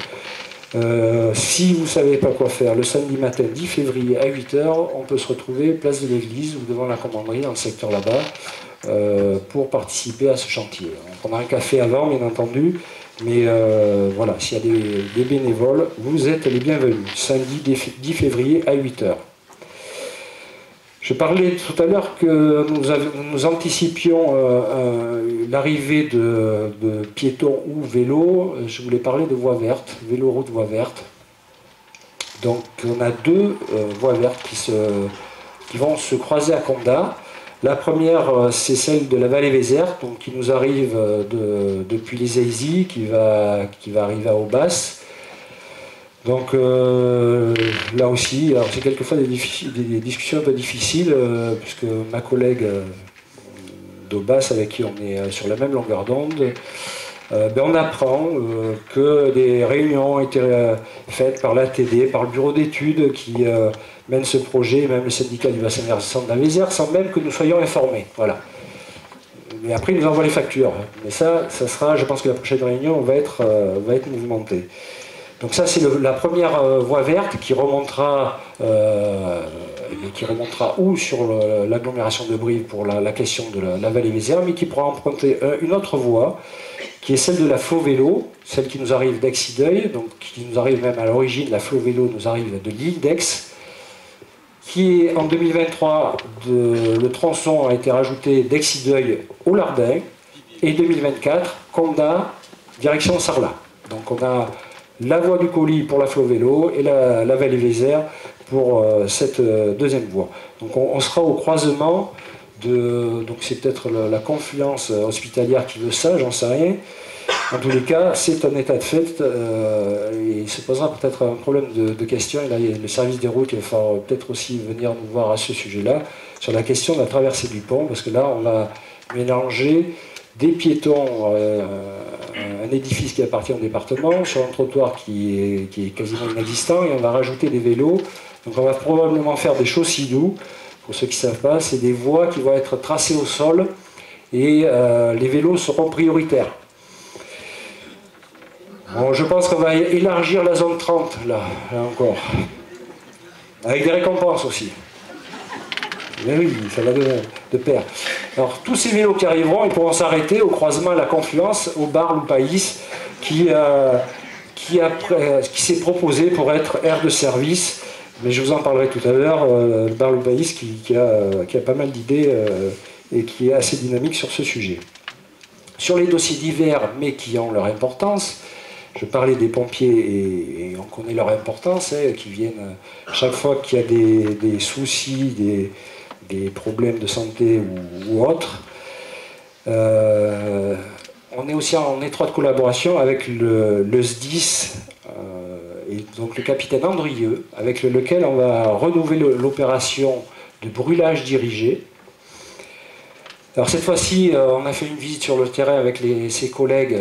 Si vous ne savez pas quoi faire, le samedi matin 10 février à 8 h, on peut se retrouver place de l'église ou devant la commanderie dans le secteur là-bas pour participer à ce chantier. On prendra un café avant, bien entendu, mais voilà, s'il y a des bénévoles, vous êtes les bienvenus. Samedi 10 février à 8 h. Je parlais tout à l'heure que nous anticipions l'arrivée de piétons ou vélos. Je voulais parler de voies vertes, vélo-route, voies vertes. Donc on a 2 voies vertes qui vont se croiser à Condat. La première, c'est celle de la vallée Vézère, donc qui nous arrive depuis les Aisy, qui va arriver à Aubas. Donc là aussi, c'est quelquefois des discussions un peu difficiles, puisque ma collègue d'Aubas, avec qui on est sur la même longueur d'onde, on apprend que des réunions ont été faites par l'ATD, par le bureau d'études qui mène ce projet, même le syndicat du bassin versant de la Vézère, sans même que nous soyons informés. Voilà. Mais après, ils nous envoient les factures. Mais ça sera, je pense que la prochaine réunion va être mouvementée. Donc ça, c'est la première voie verte qui remontera ou sur l'agglomération de Brive pour la question de la vallée Vézère, mais qui pourra emprunter une autre voie, qui est celle de la Flo Vélo, celle qui nous arrive d'Aix-Ideuil, donc qui nous arrive même à l'origine, la Flo Vélo nous arrive de l'île d'Aix, qui est en 2023, le tronçon a été rajouté d'Aix-Ideuil au Lardin, et 2024, Condat, direction Sarlat. Donc on a la voie du colis pour la Flo Vélo et la vallée Vézère pour cette deuxième voie. Donc on sera au croisement donc c'est peut-être la confluence hospitalière qui veut ça, j'en sais rien. En tous les cas, c'est un état de fait et il se posera peut-être un problème de question. Et là, il y a le service des routes, il va falloir peut-être aussi venir nous voir à ce sujet-là, sur la question de la traversée du pont, parce que là, on a mélangé des piétons, un édifice qui appartient au département, sur un trottoir qui est quasiment inexistant, et on va rajouter des vélos. Donc on va probablement faire des chaussidous. Pour ceux qui ne savent pas, c'est des voies qui vont être tracées au sol, et les vélos seront prioritaires. Bon, je pense qu'on va élargir la zone 30, là encore. Avec des récompenses aussi. Mais oui, ça va de pair. Alors, tous ces vélos qui arriveront, ils pourront s'arrêter au croisement à la confluence, au bar Loupaïs, qui s'est proposé pour être aire de service. Mais je vous en parlerai tout à l'heure, le bar Loupaïs qui a pas mal d'idées et qui est assez dynamique sur ce sujet. Sur les dossiers divers, mais qui ont leur importance, je parlais des pompiers et on connaît leur importance, qui viennent chaque fois qu'il y a des soucis, des problèmes de santé ou autres. On est aussi en étroite collaboration avec le SDIS et donc le capitaine Andrieux, avec lequel on va renouveler l'opération de brûlage dirigé. Alors cette fois-ci, on a fait une visite sur le terrain avec ses collègues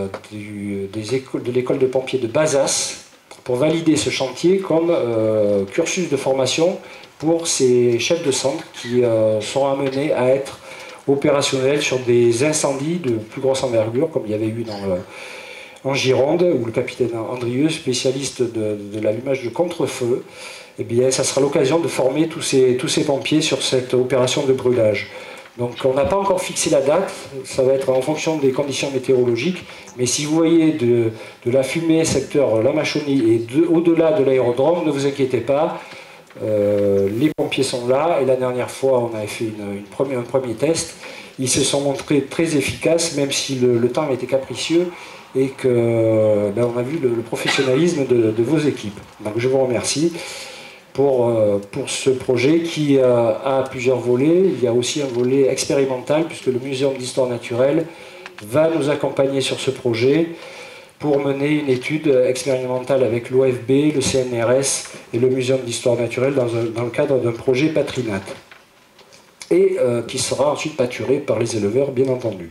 de l'école de pompiers de Bazas pour valider ce chantier comme cursus de formation pour ces chefs de centre qui seront amenés à être opérationnels sur des incendies de plus grosse envergure, comme il y avait eu en Gironde, où le capitaine Andrieux, spécialiste de l'allumage de contre-feu, eh bien, ça sera l'occasion de former tous ces pompiers sur cette opération de brûlage. Donc on n'a pas encore fixé la date, ça va être en fonction des conditions météorologiques, mais si vous voyez de la fumée secteur La Machonie et au-delà de l'aérodrome, ne vous inquiétez pas, les pompiers sont là, et la dernière fois on avait fait un premier test, ils se sont montrés très efficaces, même si le temps était capricieux, et que on a vu le professionnalisme de vos équipes. Donc je vous remercie pour ce projet qui a plusieurs volets. Il y a aussi un volet expérimental, puisque le Muséum d'histoire naturelle va nous accompagner sur ce projet pour mener une étude expérimentale avec l'OFB, le CNRS et le Muséum d'histoire naturelle dans le cadre d'un projet Patrinat. Et qui sera ensuite pâturé par les éleveurs, bien entendu.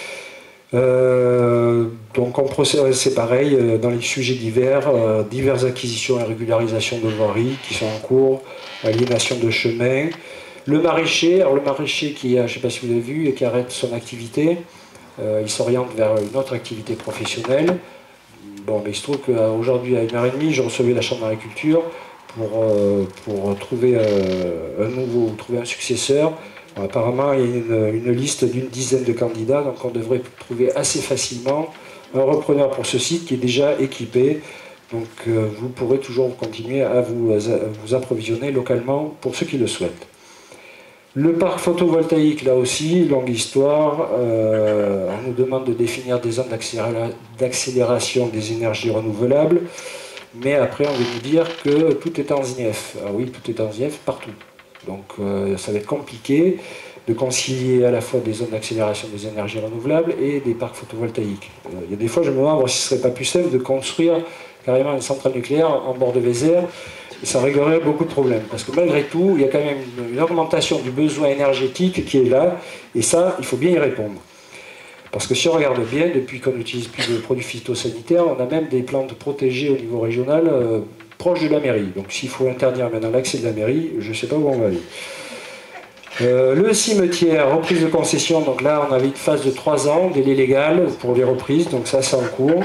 Donc c'est pareil dans les sujets divers, diverses acquisitions et régularisations de voiries qui sont en cours, aliénation de chemins. Le maraîcher qui, je ne sais pas si vous l'avez vu, et qui arrête son activité, il s'oriente vers une autre activité professionnelle. Bon, mais il se trouve qu'aujourd'hui à 1h30, je recevais la Chambre d'agriculture pour trouver un successeur. Apparemment, il y a une liste d'une dizaine de candidats, donc on devrait trouver assez facilement un repreneur pour ce site qui est déjà équipé. Donc vous pourrez toujours continuer à vous approvisionner localement pour ceux qui le souhaitent. Le parc photovoltaïque, là aussi, longue histoire. On nous demande de définir des zones d'accélération des énergies renouvelables. Mais après, on veut nous dire que tout est en ZNIEF. Ah oui, tout est en ZNIEF partout. Donc ça va être compliqué de concilier à la fois des zones d'accélération des énergies renouvelables et des parcs photovoltaïques. Il y a des fois, je me demande si ce ne serait pas plus simple de construire carrément une centrale nucléaire en bord de Vézère, et ça réglerait beaucoup de problèmes. Parce que malgré tout, il y a quand même une augmentation du besoin énergétique qui est là, et ça, il faut bien y répondre. Parce que si on regarde bien, depuis qu'on n'utilise plus de produits phytosanitaires, on a même des plantes protégées au niveau régional proches de la mairie. Donc s'il faut interdire maintenant l'accès de la mairie, je ne sais pas où on va aller. Le cimetière, reprise de concession, donc là on avait une phase de 3 ans, délai légal pour les reprises, donc ça c'est en cours.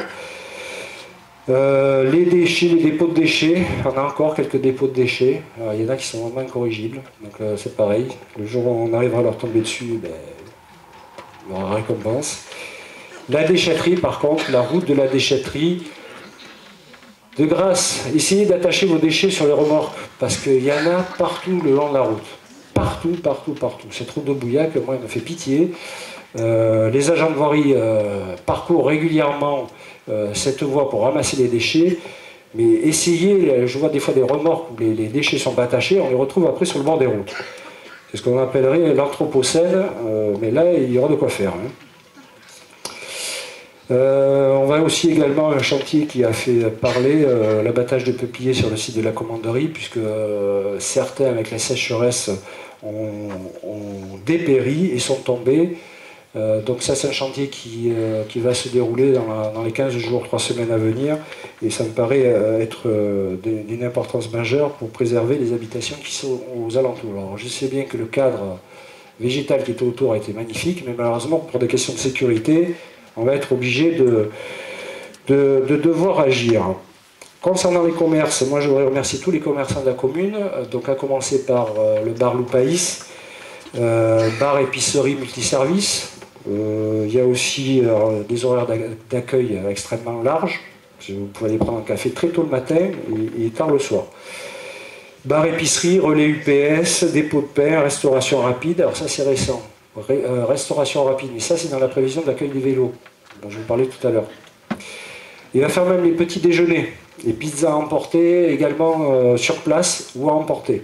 Les déchets, les dépôts de déchets, on a encore quelques dépôts de déchets. Alors, il y en a qui sont vraiment incorrigibles, donc c'est pareil. Le jour où on arrivera à leur tomber dessus, ben, il y aura récompense. La déchetterie, par contre, la route de la déchetterie, de grâce, essayez d'attacher vos déchets sur les remorques, parce qu'il y en a partout le long de la route. Partout, partout, partout. Cette route de Bouillac, moi, elle me fait pitié. Les agents de voirie parcourent régulièrement cette voie pour ramasser les déchets, mais essayez, je vois des fois des remorques où les déchets sont pas attachés, on les retrouve après sur le bord des routes. C'est ce qu'on appellerait l'anthropocène, mais là il y aura de quoi faire. Hein. On va aussi également un chantier qui a fait parler, l'abattage de peupliers sur le site de la commanderie, puisque certains avec la sécheresse ont dépéri et sont tombés. Donc ça c'est un chantier qui va se dérouler dans les 15 jours, 3 semaines à venir, et ça me paraît être d'une importance majeure pour préserver les habitations qui sont aux alentours. Alors je sais bien que le cadre végétal qui était autour a été magnifique, mais malheureusement pour des questions de sécurité, on va être obligé de devoir agir. Concernant les commerces, moi je voudrais remercier tous les commerçants de la commune, donc à commencer par le bar Loupaïs, bar épicerie multiservice. Il y a aussi des horaires d'accueil extrêmement larges. Vous pouvez aller prendre un café très tôt le matin et tard le soir. Bar épicerie, relais UPS, dépôt de pain, restauration rapide. Alors ça c'est récent. Restauration rapide, mais ça c'est dans la prévision de l'accueil des vélos, dont je vous parlais tout à l'heure. Il va faire même les petits déjeuners, les pizzas à emporter, également sur place ou à emporter.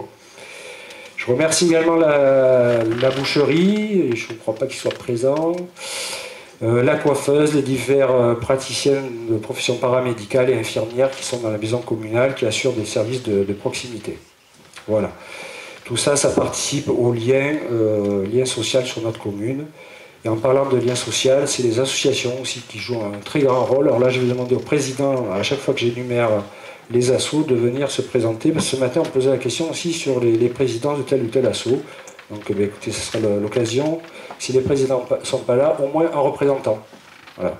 Je remercie également la boucherie, et je ne crois pas qu'ils soient présents, la coiffeuse, les divers praticiens de professions paramédicales et infirmières qui sont dans la maison communale, qui assurent des services de proximité. Voilà. Tout ça, ça participe au lien social sur notre commune. Et en parlant de lien social, c'est les associations aussi qui jouent un très grand rôle. Alors là, je vais demander au président, à chaque fois que j'énumère les assos, de venir se présenter. Parce que ce matin, on posait la question aussi sur les présidents de tel ou tel asso. Donc écoutez, ce sera l'occasion. Si les présidents ne sont pas là, au moins un représentant. Voilà.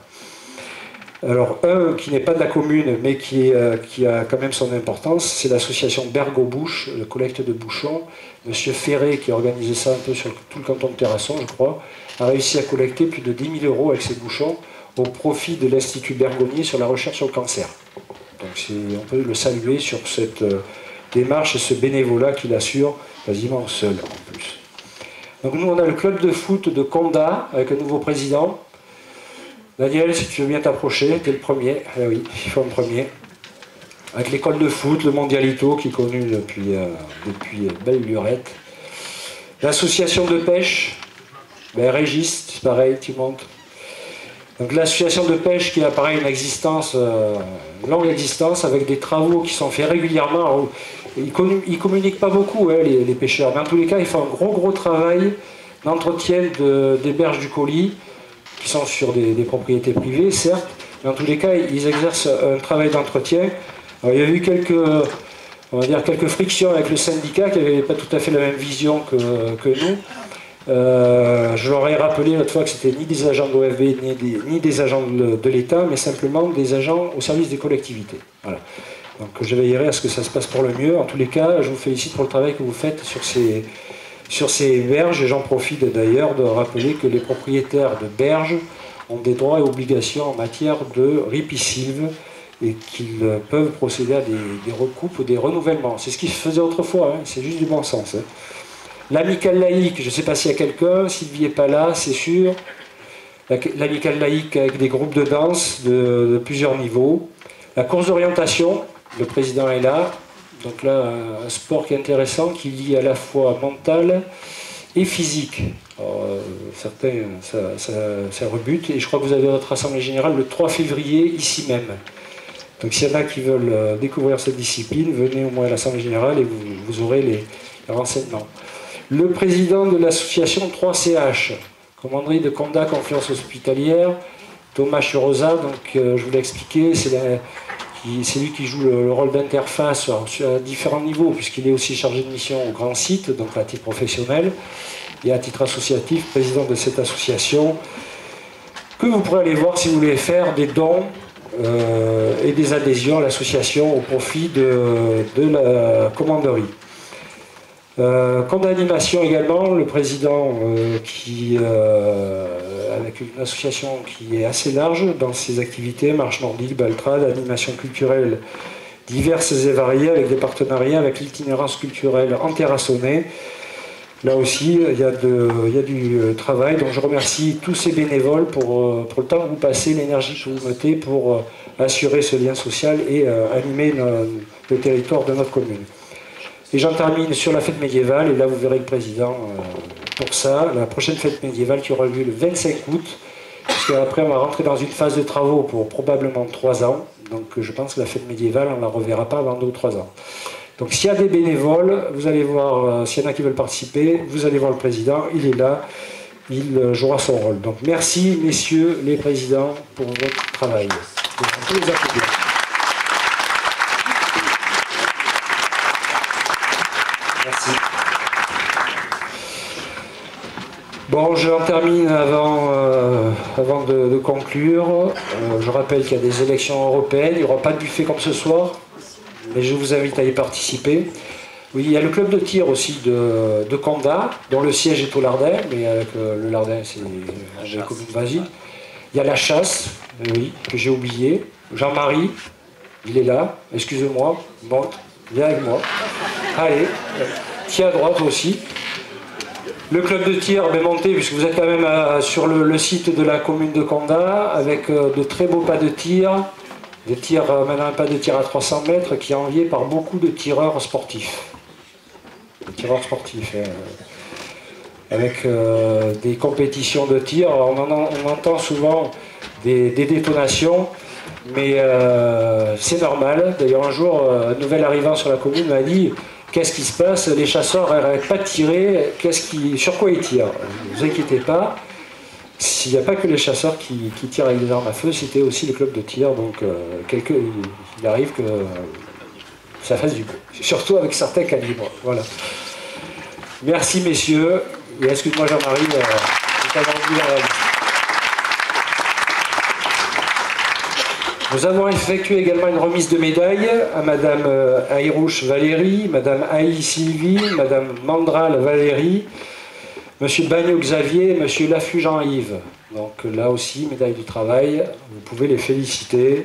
Alors, un qui n'est pas de la commune, mais qui a quand même son importance, c'est l'association Bergo-Bouche, le collecte de bouchons. Monsieur Ferré, qui a organisé ça un peu sur tout le canton de Terrasson, je crois, a réussi à collecter plus de 10 000 € avec ces bouchons au profit de l'Institut Bergonié sur la recherche sur le cancer. Donc on peut le saluer sur cette démarche et ce bénévolat qu'il assure quasiment seul en plus. Donc nous, on a le club de foot de Condat avec un nouveau président. Daniel, si tu veux bien t'approcher, t'es le premier. Ah oui, il faut un premier. Avec l'école de foot, le Mondialito, qui est connu depuis belle lurette. L'association de pêche, Régis, c'est pareil, tu montes. Donc l'association de pêche qui a pareil une existence, une longue existence, avec des travaux qui sont faits régulièrement. Alors, ils communiquent pas beaucoup, hein, les pêcheurs, mais en tous les cas, ils font un gros travail d'entretien des berges du Colis, qui sont sur des propriétés privées, certes, mais en tous les cas, ils exercent un travail d'entretien. Il y a eu quelques frictions avec le syndicat qui n'avait pas tout à fait la même vision que nous. Je leur ai rappelé l'autre fois que c'était ni des agents de l'OFB ni des agents de l'État, mais simplement des agents au service des collectivités. Voilà. Donc je veillerai à ce que ça se passe pour le mieux. En tous les cas, je vous félicite pour le travail que vous faites sur ces berges, et j'en profite d'ailleurs de rappeler que les propriétaires de berges ont des droits et obligations en matière de ripisylve et qu'ils peuvent procéder à des recoupes ou des renouvellements. C'est ce qu'ils faisaient autrefois, hein, c'est juste du bon sens. Hein. L'amicale laïque, je ne sais pas s'il y a quelqu'un, Sylvie n'est pas là, c'est sûr. L'amicale laïque avec des groupes de danse de plusieurs niveaux. La course d'orientation, le président est là. Donc là, un sport qui est intéressant, qui lie à la fois mental et physique. Alors, certains, ça rebute. Et je crois que vous avez votre assemblée générale le 3 février, ici même. Donc s'il y en a qui veulent découvrir cette discipline, venez au moins à l'assemblée générale et vous aurez les renseignements. Le président de l'association 3CH, Commanderie de Condat, Confiance Hospitalière, Thomas Churosa, donc je vous l'ai expliqué, c'est lui qui joue le rôle d'interface à différents niveaux, puisqu'il est aussi chargé de mission au grand site, donc à titre professionnel, et à titre associatif, président de cette association, que vous pourrez aller voir si vous voulez faire des dons et des adhésions à l'association au profit de la commanderie. Comme d'animation également, le président avec une association qui est assez large dans ses activités, marche nordique, baltrade, animation culturelle diverses et variées avec des partenariats avec l'itinérance culturelle en Terrassonnais. Là aussi, il y a du travail, donc je remercie tous ces bénévoles pour le temps que vous passez, l'énergie que vous mettez pour assurer ce lien social et animer le territoire de notre commune. Et j'en termine sur la fête médiévale, et là vous verrez le président pour ça. La prochaine fête médiévale qui aura lieu le 25 août, puisqu'après on va rentrer dans une phase de travaux pour probablement 3 ans. Donc je pense que la fête médiévale, on ne la reverra pas avant 2 ou 3 ans. Donc s'il y a des bénévoles, vous allez voir, s'il y en a qui veulent participer, vous allez voir le président, il est là, il jouera son rôle. Donc merci messieurs les présidents pour votre travail. On peut les applaudir. Merci. Bon, je en termine avant de conclure. Je rappelle qu'il y a des élections européennes, il n'y aura pas de buffet comme ce soir, mais je vous invite à y participer. Oui, il y a le club de tir aussi de Condat, dont le siège est au Lardin, mais avec le Lardin, c'est la commune voisine. Il y a la chasse, oui, que j'ai oublié. Jean-Marie, il est là, excusez-moi, monte, viens avec moi. Allez, tiens à droite aussi. Le club de tir, montez, puisque vous êtes quand même sur le site de la commune de Condat, avec de très beaux pas de tir, des tirs, maintenant un pas de tir à 300 mètres, qui est envié par beaucoup de tireurs sportifs. Des tireurs sportifs, avec des compétitions de tir. On entend souvent des détonations, mais c'est normal. D'ailleurs, un jour, un nouvel arrivant sur la commune m'a dit: qu'est-ce qui se passe? Les chasseurs n'arrêtent pas de tirer. Sur quoi ils tirent? Ne vous inquiétez pas. S'il n'y a pas que les chasseurs qui tirent avec des armes à feu, c'était aussi le club de tir. Donc, il arrive que ça fasse du bruit. Surtout avec certains calibres. Voilà. Merci, messieurs. Et excuse-moi, Jean-Marie. Nous avons effectué également une remise de médailles à Madame Aïrouche Valérie, Madame Aïe Sylvie, Madame Mandral Valérie, Monsieur Bagnot Xavier, Monsieur Laffu Jean-Yves. Donc là aussi, médaille du travail, vous pouvez les féliciter.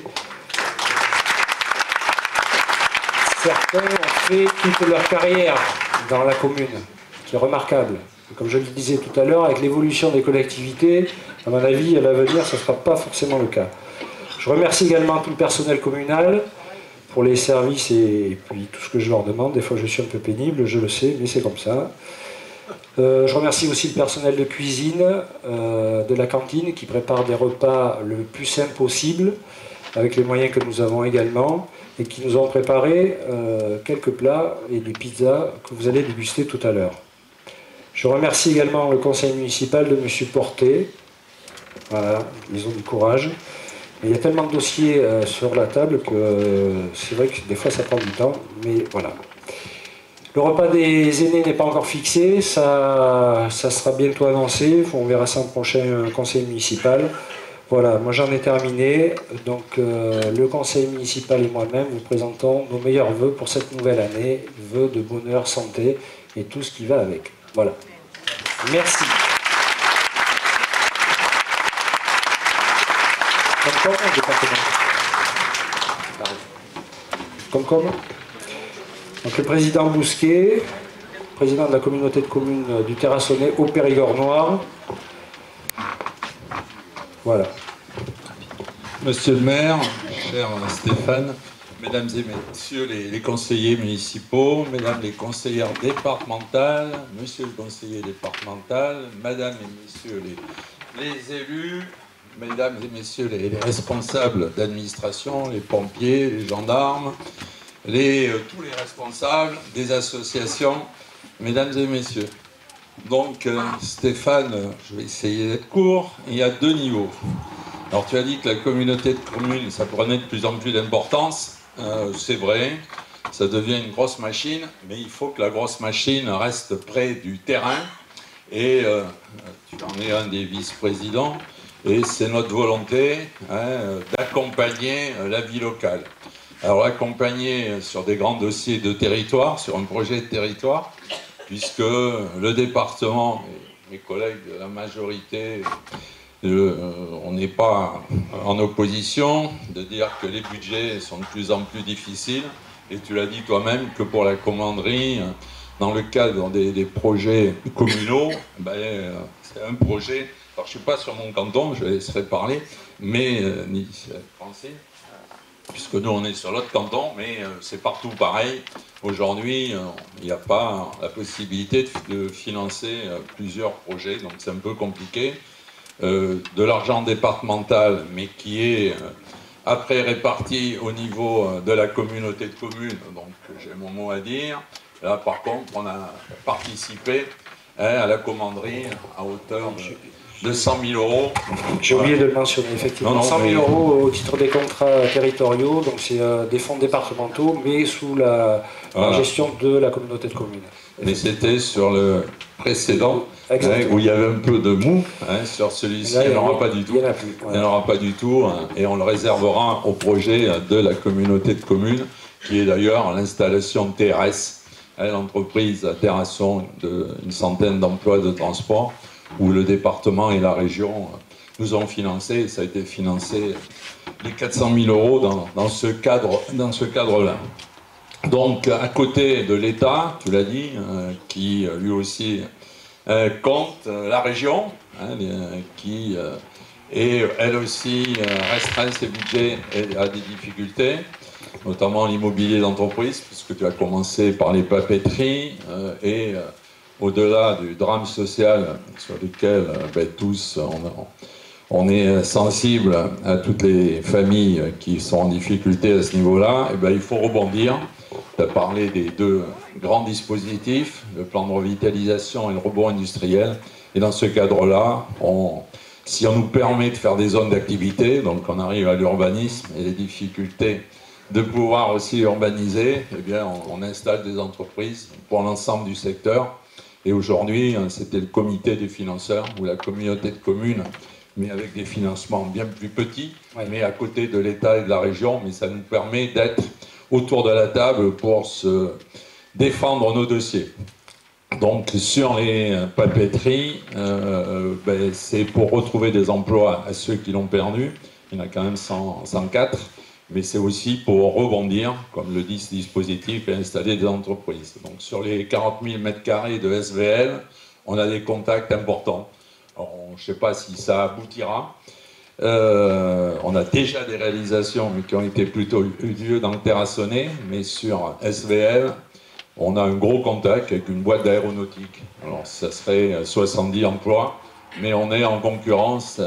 Certains ont fait toute leur carrière dans la commune, ce qui est remarquable. Comme je le disais tout à l'heure, avec l'évolution des collectivités, à mon avis, à l'avenir, ce ne sera pas forcément le cas. Je remercie également tout le personnel communal pour les services et puis tout ce que je leur demande. Des fois, je suis un peu pénible, je le sais, mais c'est comme ça. Je remercie aussi le personnel de cuisine de la cantine qui prépare des repas le plus simple possible avec les moyens que nous avons également et qui nous ont préparé quelques plats et des pizzas que vous allez déguster tout à l'heure. Je remercie également le conseil municipal de M. Porté. Voilà, ils ont du courage. Mais il y a tellement de dossiers sur la table que c'est vrai que des fois ça prend du temps, mais voilà. Le repas des aînés n'est pas encore fixé, ça sera bientôt annoncé, on verra ça au prochain conseil municipal. Voilà, moi j'en ai terminé, donc le conseil municipal et moi-même vous présentons nos meilleurs vœux pour cette nouvelle année, vœux de bonheur, santé et tout ce qui va avec. Voilà. Merci. Comme donc le président Bousquet, président de la communauté de communes du Terrassonnais au Périgord noir. Voilà. Monsieur le maire, cher Stéphane, mesdames et messieurs les conseillers municipaux, mesdames les conseillères départementales, monsieur le conseiller départemental, mesdames et messieurs les élus, mesdames et messieurs les responsables d'administration, les pompiers, les gendarmes, tous les responsables des associations, mesdames et messieurs, Donc, Stéphane, je vais essayer d'être court. Il y a deux niveaux. Alors, tu as dit que la communauté de communes, ça prenait de plus en plus d'importance. C'est vrai, ça devient une grosse machine, mais il faut que la grosse machine reste près du terrain. Et tu en es un des vice-présidents. Et c'est notre volonté d'accompagner la vie locale. Alors, accompagner sur des grands dossiers de territoire, sur un projet de territoire, puisque le département, et mes collègues de la majorité, on n'est pas en opposition de dire que les budgets sont de plus en plus difficiles. Et tu l'as dit toi-même que pour la commanderie, dans le cadre des projets communaux, c'est un projet. Alors je ne suis pas sur mon canton, je laisserai parler, mais ni Francine, puisque nous on est sur l'autre canton, mais c'est partout pareil. Aujourd'hui, il n'y a pas la possibilité de financer plusieurs projets, donc c'est un peu compliqué. De l'argent départemental, mais qui est après réparti au niveau de la communauté de communes, donc j'ai mon mot à dire. Là par contre, on a participé à la commanderie à hauteur de 100 000 euros. J'ai oublié de le mentionner, effectivement. 100 000 euros au titre des contrats territoriaux, donc c'est des fonds départementaux, mais sous la gestion de la communauté de communes. Mais c'était sur le précédent, où il y avait un peu de mou. Sur celui-ci, il n'y en aura pas du tout. Il n'y en aura pas du tout, et on le réservera au projet de la communauté de communes, qui est d'ailleurs l'installation de TRS, l'entreprise à terrasson d'une centaine d'emplois de transport, où le département et la région nous ont financé, et ça a été financé les 400 000 euros dans ce cadre-là. Donc, à côté de l'État, tu l'as dit, qui lui aussi compte, la région, qui et elle aussi restreint ses budgets et a des difficultés, notamment l'immobilier d'entreprise, puisque tu as commencé par les papeteries et au-delà du drame social sur lequel tous on est sensible à toutes les familles qui sont en difficulté à ce niveau-là, il faut rebondir. Tu as parlé des deux grands dispositifs, le plan de revitalisation et le rebond industriel. Et dans ce cadre-là, si on nous permet de faire des zones d'activité, donc on arrive à l'urbanisme et les difficultés de pouvoir aussi urbaniser, on installe des entreprises pour l'ensemble du secteur. Et aujourd'hui, c'était le comité des financeurs ou la communauté de communes, mais avec des financements bien plus petits, mais à côté de l'État et de la région, mais ça nous permet d'être autour de la table pour se défendre nos dossiers. Donc sur les papeteries, c'est pour retrouver des emplois à ceux qui l'ont perdu, il y en a quand même 104, mais c'est aussi pour rebondir, comme le dit ce dispositif, et installer des entreprises. Donc sur les 40 000 m² de SVL, on a des contacts importants. Alors, je ne sais pas si ça aboutira. On a déjà des réalisations, mais qui ont été plutôt eu lieu dans le terrassonné, mais sur SVL, on a un gros contact avec une boîte d'aéronautique. Alors ça serait 70 emplois, mais on est en concurrence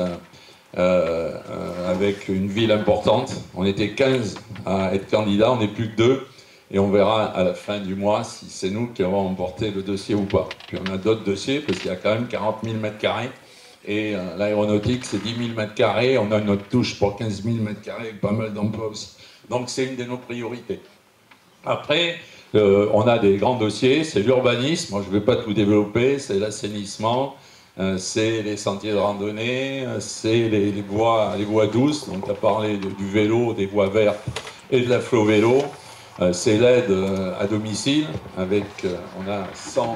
avec une ville importante. On était 15 à être candidats, on n'est plus que 2, et on verra à la fin du mois si c'est nous qui avons emporté le dossier ou pas. Puis on a d'autres dossiers, parce qu'il y a quand même 40 000 m², et l'aéronautique c'est 10 000 m², on a notre touche pour 15 000 m² avec pas mal d'emplois aussi. Donc c'est une de nos priorités. Après, on a des grands dossiers, c'est l'urbanisme, moi je ne vais pas tout développer, c'est l'assainissement, c'est les sentiers de randonnée, c'est les voies douces, donc tu as parlé du vélo, des voies vertes et de la flow-vélo, c'est l'aide à domicile, avec, on a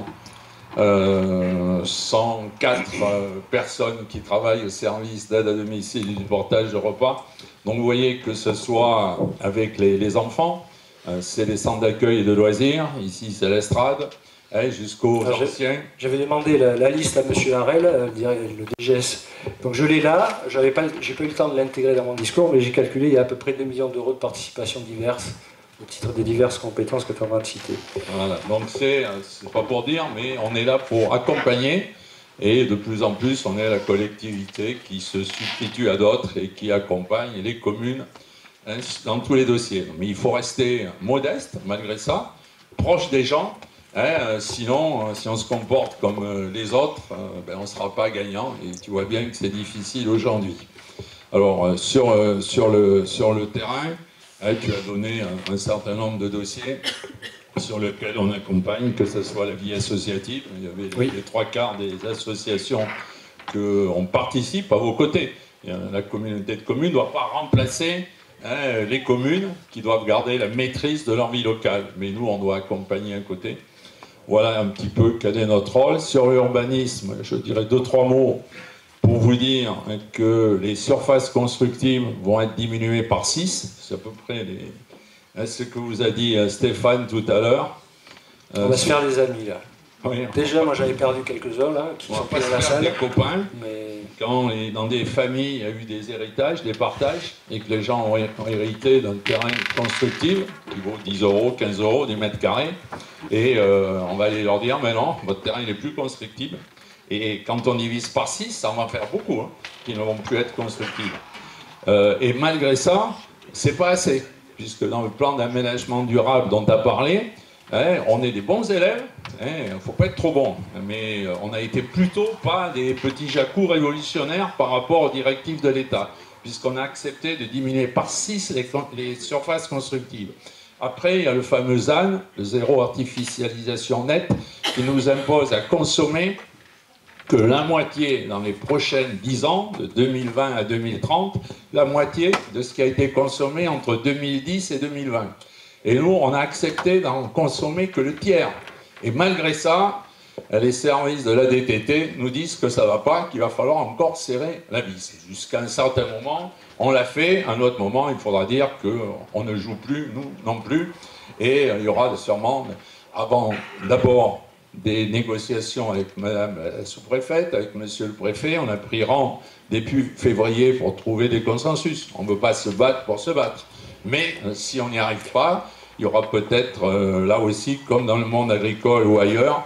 104 personnes qui travaillent au service d'aide à domicile et du portage de repas. Donc vous voyez que ce soit avec les enfants, c'est les centres d'accueil et de loisirs, ici c'est l'estrade, jusqu'aux anciens. J'avais demandé la liste à M. Harel, le DGS. Donc je l'ai là, j'ai pas eu le temps de l'intégrer dans mon discours, mais j'ai calculé, il y a à peu près 2 millions d'euros de participation diverses, au titre des diverses compétences que tu es en train de citer. Voilà, donc c'est pas pour dire, mais on est là pour accompagner, et de plus en plus on est la collectivité qui se substitue à d'autres et qui accompagne les communes dans tous les dossiers. Mais il faut rester modeste, malgré ça, proche des gens, Hein, sinon, si on se comporte comme les autres, ben, on ne sera pas gagnant. Et tu vois bien que c'est difficile aujourd'hui. Alors, sur le terrain, hein, tu as donné un certain nombre de dossiers sur lesquels on accompagne, que ce soit la vie associative. Il y avait les 3/4 des associations qu'on participe à vos côtés. La communauté de communes ne doit pas remplacer les communes qui doivent garder la maîtrise de leur vie locale. Mais nous, on doit accompagner à côté. Voilà un petit peu quel est notre rôle. Sur l'urbanisme, je dirais 2-3 mots pour vous dire que les surfaces constructives vont être diminuées par 6. C'est à peu près ce que vous a dit Stéphane tout à l'heure. On va se faire des amis là. Oui. Déjà, moi j'avais perdu quelques-uns là, qui on sont va pas plus se dans la faire salle. des copains. Mais... Quand dans des familles, il y a eu des héritages, des partages, et que les gens ont hérité d'un terrain constructif qui vaut 10 euros, 15 euros du mètre carré, et on va aller leur dire, mais non, votre terrain il est plus constructible. Et quand on divise par 6, ça en va faire beaucoup, hein, qui ne vont plus être constructibles. Et malgré ça, c'est pas assez, puisque dans le plan d'aménagement durable dont tu as parlé, hein, on est des bons élèves, il ne faut pas être trop bon, mais on a été plutôt pas des petits jacous révolutionnaires par rapport aux directives de l'État, puisqu'on a accepté de diminuer par 6 les surfaces constructives. Après, il y a le fameux ZAN, le zéro artificialisation nette, qui nous impose à consommer que la moitié dans les prochaines 10 ans, de 2020 à 2030, la moitié de ce qui a été consommé entre 2010 et 2020. Et nous, on a accepté d'en consommer que le tiers. Et malgré ça, les services de l'ADTT nous disent que ça ne va pas, qu'il va falloir encore serrer la vis. Jusqu'à un certain moment, on l'a fait. À un autre moment, il faudra dire qu'on ne joue plus, nous non plus. Et il y aura sûrement, d'abord, des négociations avec Madame la sous-préfète, avec Monsieur le préfet. On a pris rang début février pour trouver des consensus. On ne veut pas se battre pour se battre. Mais si on n'y arrive pas, il y aura peut-être là aussi, comme dans le monde agricole ou ailleurs,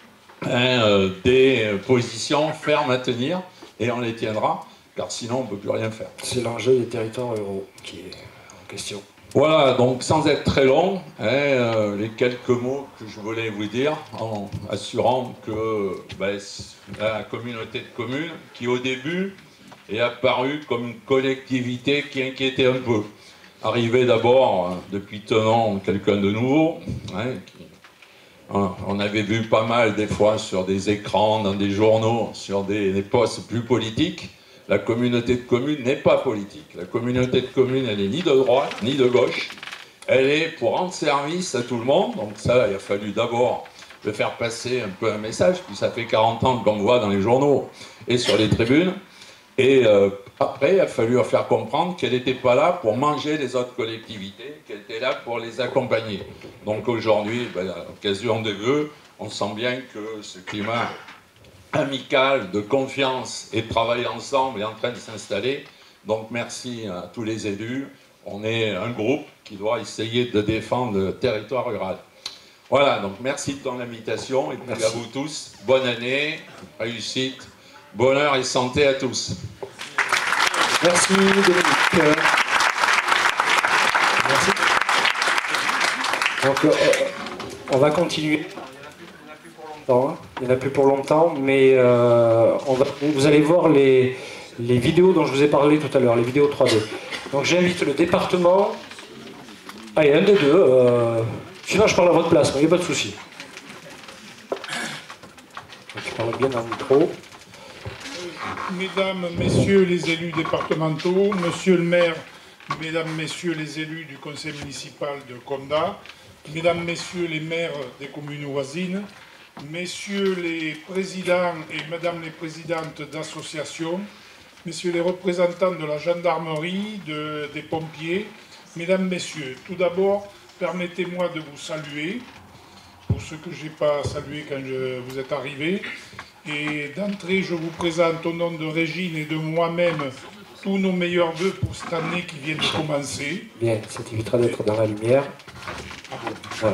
des positions fermes à tenir, et on les tiendra, car sinon on ne peut plus rien faire. C'est l'enjeu des territoires ruraux qui est en question. Voilà, donc sans être très long, les quelques mots que je voulais vous dire, en assurant que la communauté de communes, qui au début est apparue comme une collectivité qui inquiétait un peu, arrivé d'abord depuis tenant quelqu'un de nouveau, on avait vu pas mal des fois sur des écrans, dans des journaux, sur des postes plus politiques. La communauté de communes n'est pas politique. La communauté de communes, elle n'est ni de droite, ni de gauche. Elle est pour rendre service à tout le monde. Donc ça, il a fallu d'abord le faire passer un peu un message, puis ça fait 40 ans qu'on le voit dans les journaux et sur les tribunes. Et après, il a fallu leur faire comprendre qu'elle n'était pas là pour manger les autres collectivités, qu'elle était là pour les accompagner. Donc aujourd'hui, à l'occasion des vœux, on sent bien que ce climat amical, de confiance et de travail ensemble est en train de s'installer. Donc merci à tous les élus. On est un groupe qui doit essayer de défendre le territoire rural. Voilà, donc merci de ton invitation et puis merci à vous tous. Bonne année, réussite, bonheur et santé à tous. Merci Dominique. Merci. Donc on va continuer. Il n'y en a plus pour longtemps, mais vous allez voir les vidéos dont je vous ai parlé tout à l'heure, les vidéos 3D. Donc j'invite le département. Allez, un des deux. Sinon je parle à votre place, il n'y a pas de souci. Je parle bien dans le micro. Mesdames, Messieurs les élus départementaux, Monsieur le maire, Mesdames, Messieurs les élus du conseil municipal de Condat, Mesdames, Messieurs les maires des communes voisines, Messieurs les présidents et Mesdames les présidentes d'associations, Messieurs les représentants de la gendarmerie, des pompiers, Mesdames, Messieurs, tout d'abord, permettez-moi de vous saluer, pour ceux que je n'ai pas salués quand vous êtes arrivés. Et d'entrée, je vous présente au nom de Régine et de moi-même tous nos meilleurs vœux pour cette année qui vient de commencer. Bien, ça t'évitera d'être dans la lumière. Voilà.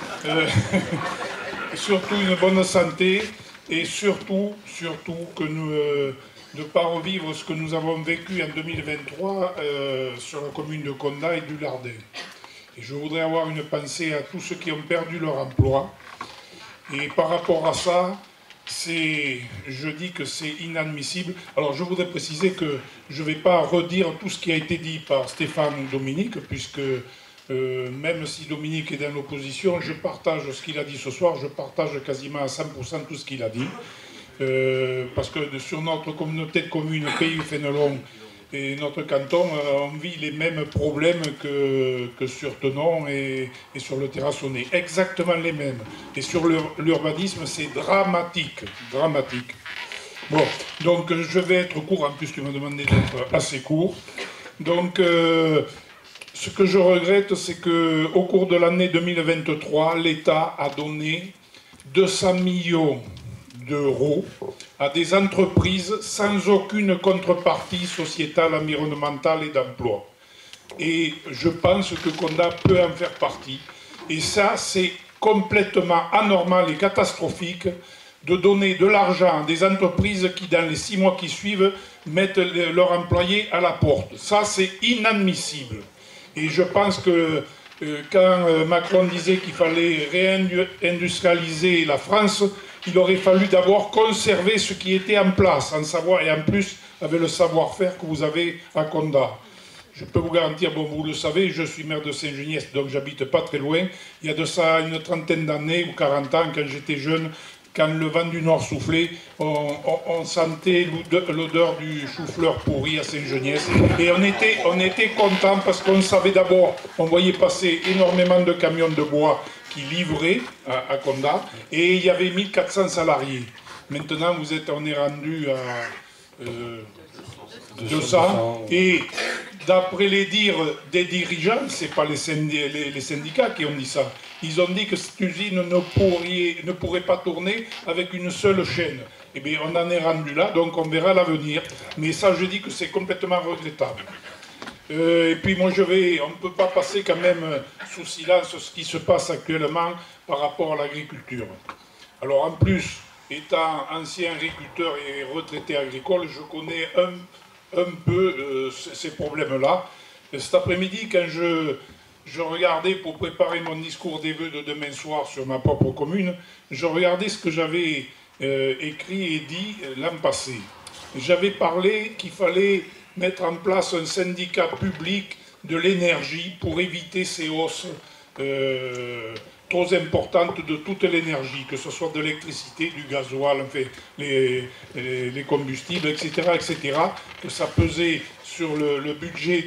Surtout une bonne santé et surtout que nous ne pas revivre ce que nous avons vécu en 2023 sur la commune de Condat et du Lardin. Et je voudrais avoir une pensée à tous ceux qui ont perdu leur emploi Et par rapport à ça, je dis que c'est inadmissible. Alors je voudrais préciser que je ne vais pas redire tout ce qui a été dit par Stéphane ou Dominique, puisque même si Dominique est dans l'opposition, je partage ce qu'il a dit ce soir, je partage quasiment à 100% tout ce qu'il a dit. Parce que sur notre communauté de communes, Pays Fénelon et notre canton, on vit les mêmes problèmes que sur Tenon et sur le Terrassonnais. Exactement les mêmes. Et sur l'urbanisme, c'est dramatique. Dramatique. Bon, donc je vais être court, en plus tu m'as demandé d'être assez court. Donc, ce que je regrette, c'est qu'au cours de l'année 2023, l'État a donné 200 millions d'euros à des entreprises sans aucune contrepartie sociétale, environnementale et d'emploi. Et je pense que Condat peut en faire partie. Et ça, c'est complètement anormal et catastrophique de donner de l'argent à des entreprises qui, dans les 6 mois qui suivent, mettent leurs employés à la porte. Ça, c'est inadmissible. Et je pense que quand Macron disait qu'il fallait réindustrialiser la France, il aurait fallu d'abord conserver ce qui était en place, en savoir, et en plus avec le savoir-faire que vous avez à Condat. Je peux vous garantir, bon, vous le savez, je suis maire de Saint-Geniès, donc j'habite pas très loin. Il y a de ça une trentaine d'années ou 40 ans, quand j'étais jeune, quand le vent du Nord soufflait, on sentait l'odeur du chou-fleur pourri à Saint-Geniès. Et on était contents parce qu'on savait d'abord, on voyait passer énormément de camions de bois qui livraient à Condat, et il y avait 1400 salariés. Maintenant, on est rendu à 200, et d'après les dires des dirigeants, ce n'est pas les syndicats qui ont dit ça, ils ont dit que cette usine ne pourrait pas tourner avec une seule chaîne. Eh bien, on en est rendu là, donc on verra l'avenir. Mais ça, je dis que c'est complètement regrettable. Et puis moi, on ne peut pas passer quand même sous silence ce qui se passe actuellement par rapport à l'agriculture. Alors en plus, étant ancien agriculteur et retraité agricole, je connais un peu ces problèmes-là. Cet après-midi, quand je regardais pour préparer mon discours des vœux de demain soir sur ma propre commune, je regardais ce que j'avais écrit et dit l'an passé. J'avais parlé qu'il fallait mettre en place un syndicat public de l'énergie pour éviter ces hausses trop importantes de toute l'énergie, que ce soit de l'électricité, du gasoil, enfin, les combustibles, etc., etc., que ça pesait sur le budget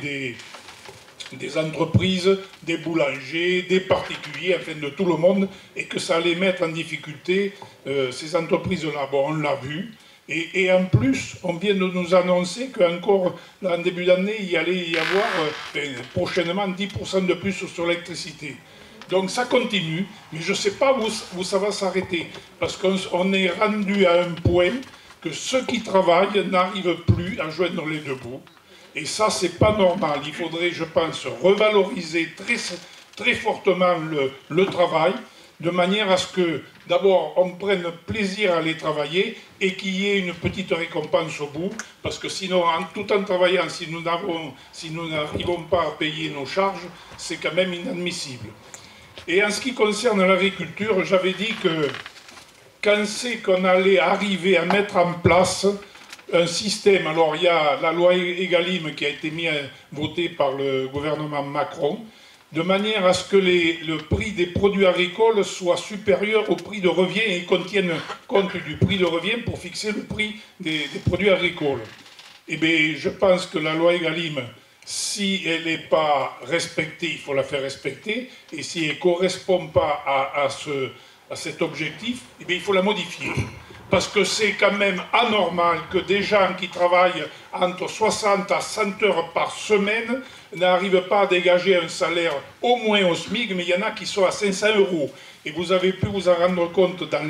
des entreprises, des boulangers, des particuliers, enfin de tout le monde, et que ça allait mettre en difficulté ces entreprises-là. Bon, on l'a vu. Et en plus, on vient de nous annoncer qu'encore en début d'année, il allait y avoir prochainement 10% de plus sur l'électricité. Donc ça continue, mais je ne sais pas où ça va s'arrêter, parce qu'on est rendu à un point que ceux qui travaillent n'arrivent plus à joindre les deux bouts. Et ça, c'est pas normal. Il faudrait, je pense, revaloriser très fortement le travail, de manière à ce que, d'abord, on prenne plaisir à aller travailler et qu'il y ait une petite récompense au bout, parce que sinon, tout en travaillant, si nous n'arrivons pas à payer nos charges, c'est quand même inadmissible. Et en ce qui concerne l'agriculture, j'avais dit que quand c'est qu'on allait arriver à mettre en place un système, alors il y a la loi Egalim qui a été votée par le gouvernement Macron, de manière à ce que le prix des produits agricoles soit supérieur au prix de revient et contienne compte du prix de revient pour fixer le prix des produits agricoles. Eh bien, je pense que la loi Egalim, si elle n'est pas respectée, il faut la faire respecter, et si elle ne correspond pas à cet objectif, eh bien, il faut la modifier. Parce que c'est quand même anormal que des gens qui travaillent entre 60 à 100 heures par semaine n'arrivent pas à dégager un salaire au moins au SMIC, mais il y en a qui sont à 500 €. Et vous avez pu vous en rendre compte dans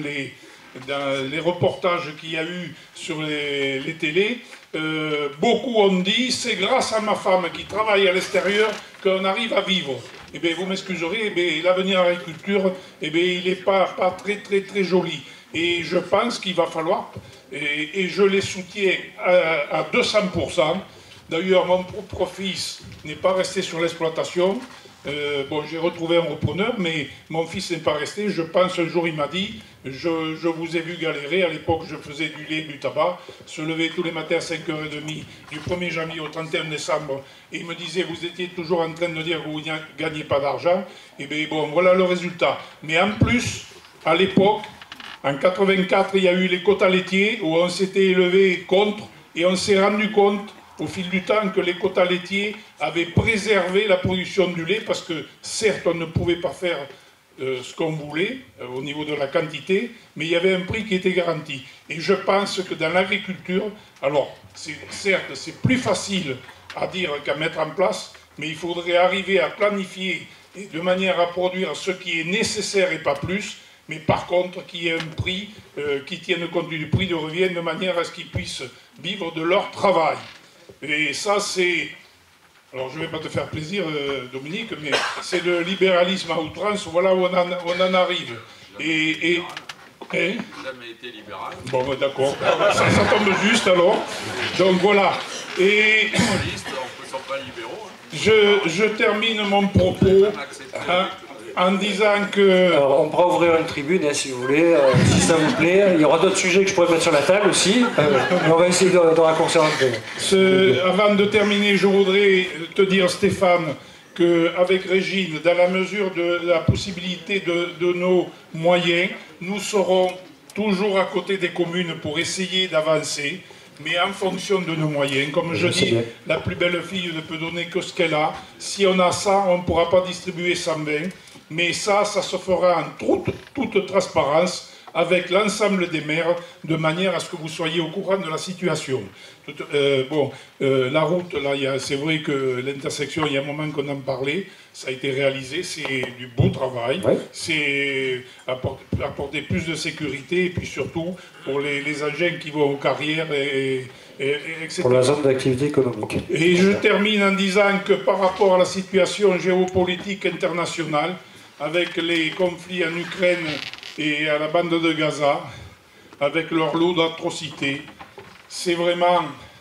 les reportages qu'il y a eu sur les télés. Beaucoup ont dit, c'est grâce à ma femme qui travaille à l'extérieur qu'on arrive à vivre. Eh bien, vous m'excuserez, l'avenir de l'agriculture, il n'est pas très joli. Et je pense qu'il va falloir, et je les soutiens à 200%. D'ailleurs, mon propre fils n'est pas resté sur l'exploitation. Bon, j'ai retrouvé un repreneur, mais mon fils n'est pas resté. Je pense, un jour, il m'a dit, je vous ai vu galérer. À l'époque, je faisais du lait, du tabac, se lever tous les matins à 5h30, du 1er janvier au 31 décembre. Et il me disait, vous étiez toujours en train de dire que vous ne gagnez pas d'argent. Et bien, bon, voilà le résultat. Mais en plus, à l'époque, en 84, il y a eu les quotas laitiers, où on s'était élevé contre, et on s'est rendu compte, au fil du temps, que les quotas laitiers avaient préservé la production du lait, parce que certes on ne pouvait pas faire ce qu'on voulait au niveau de la quantité, mais il y avait un prix qui était garanti. Et je pense que dans l'agriculture, alors certes c'est plus facile à dire qu'à mettre en place, mais il faudrait arriver à planifier et de manière à produire ce qui est nécessaire et pas plus, mais par contre qu'il y ait un prix qui tienne compte du prix de revient de manière à ce qu'ils puissent vivre de leur travail. Et ça, c'est... Alors, je ne vais pas te faire plaisir, Dominique, mais c'est le libéralisme à outrance, voilà où on en arrive. Et jamais été libéral. Bon, d'accord. Ça tombe juste, alors. Donc, voilà. Et... Je termine mon propos en disant que... Alors, on pourra ouvrir une tribune, hein, si vous voulez, si ça vous plaît. Il y aura d'autres sujets que je pourrais mettre sur la table aussi. Mais on va essayer de raccourcir un peu. Avant de terminer, je voudrais te dire, Stéphane, qu'avec Régine, dans la mesure de la possibilité de nos moyens, nous serons toujours à côté des communes pour essayer d'avancer, mais en fonction de nos moyens. Comme je dis, la plus belle fille ne peut donner que ce qu'elle a. Si on a ça, on ne pourra pas distribuer 120. Mais ça se fera en toute transparence avec l'ensemble des maires, de manière à ce que vous soyez au courant de la situation. La route, là, c'est vrai que l'intersection, il y a un moment qu'on en parlait, ça a été réalisé, c'est du beau travail, ouais. C'est apporter plus de sécurité, et puis surtout pour les engins qui vont aux carrières, etc. Pour la zone d'activité économique. Et je termine en disant que par rapport à la situation géopolitique internationale, avec les conflits en Ukraine et à la bande de Gaza, avec leur lot d'atrocités, c'est vraiment,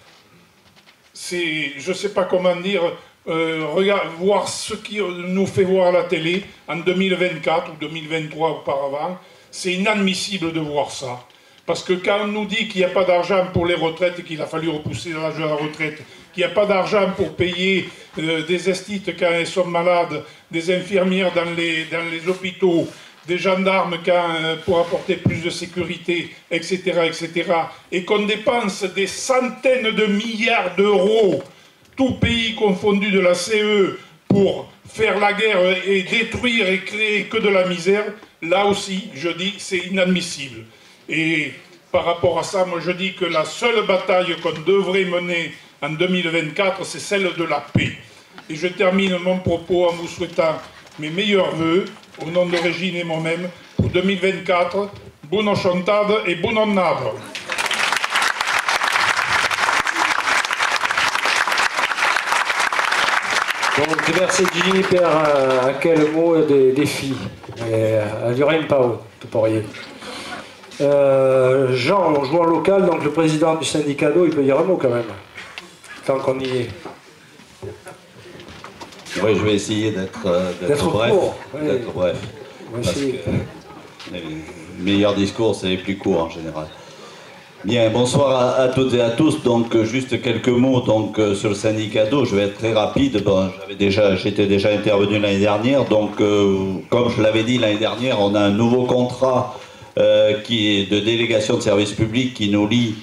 je ne sais pas comment dire, voir ce qui nous fait voir la télé en 2024 ou 2023 auparavant, c'est inadmissible de voir ça. Parce que quand on nous dit qu'il n'y a pas d'argent pour les retraites, qu'il a fallu repousser l'âge de la retraite, qu'il n'y a pas d'argent pour payer des estites quand elles sont malades, des infirmières dans les hôpitaux, des gendarmes pour apporter plus de sécurité, etc., etc., et qu'on dépense des centaines de milliards d'euros, tout pays confondu de la CE, pour faire la guerre et détruire et créer que de la misère, là aussi, je dis, c'est inadmissible. Et par rapport à ça, moi je dis que la seule bataille qu'on devrait mener en 2024, c'est celle de la paix. Et je termine mon propos en vous souhaitant mes meilleurs vœux, au nom de Régine et moi-même, pour 2024, buona chantade et buon anno. Donc, merci Gini per quel mot des défis. All'Urien Pao, tu pourriez. Jean, joueur local, donc le président du syndicat d'eau, il peut dire un mot quand même, tant qu'on y est. Oui, je vais essayer d'être bref. D'être bref. Parce que les meilleurs discours, c'est les plus courts en général. Bien, bonsoir à toutes et à tous. Donc, juste quelques mots sur le syndicat d'eau. Je vais être très rapide. Bon, j'étais déjà intervenu l'année dernière. Donc, comme je l'avais dit l'année dernière, on a un nouveau contrat qui est de délégation de service public qui nous lie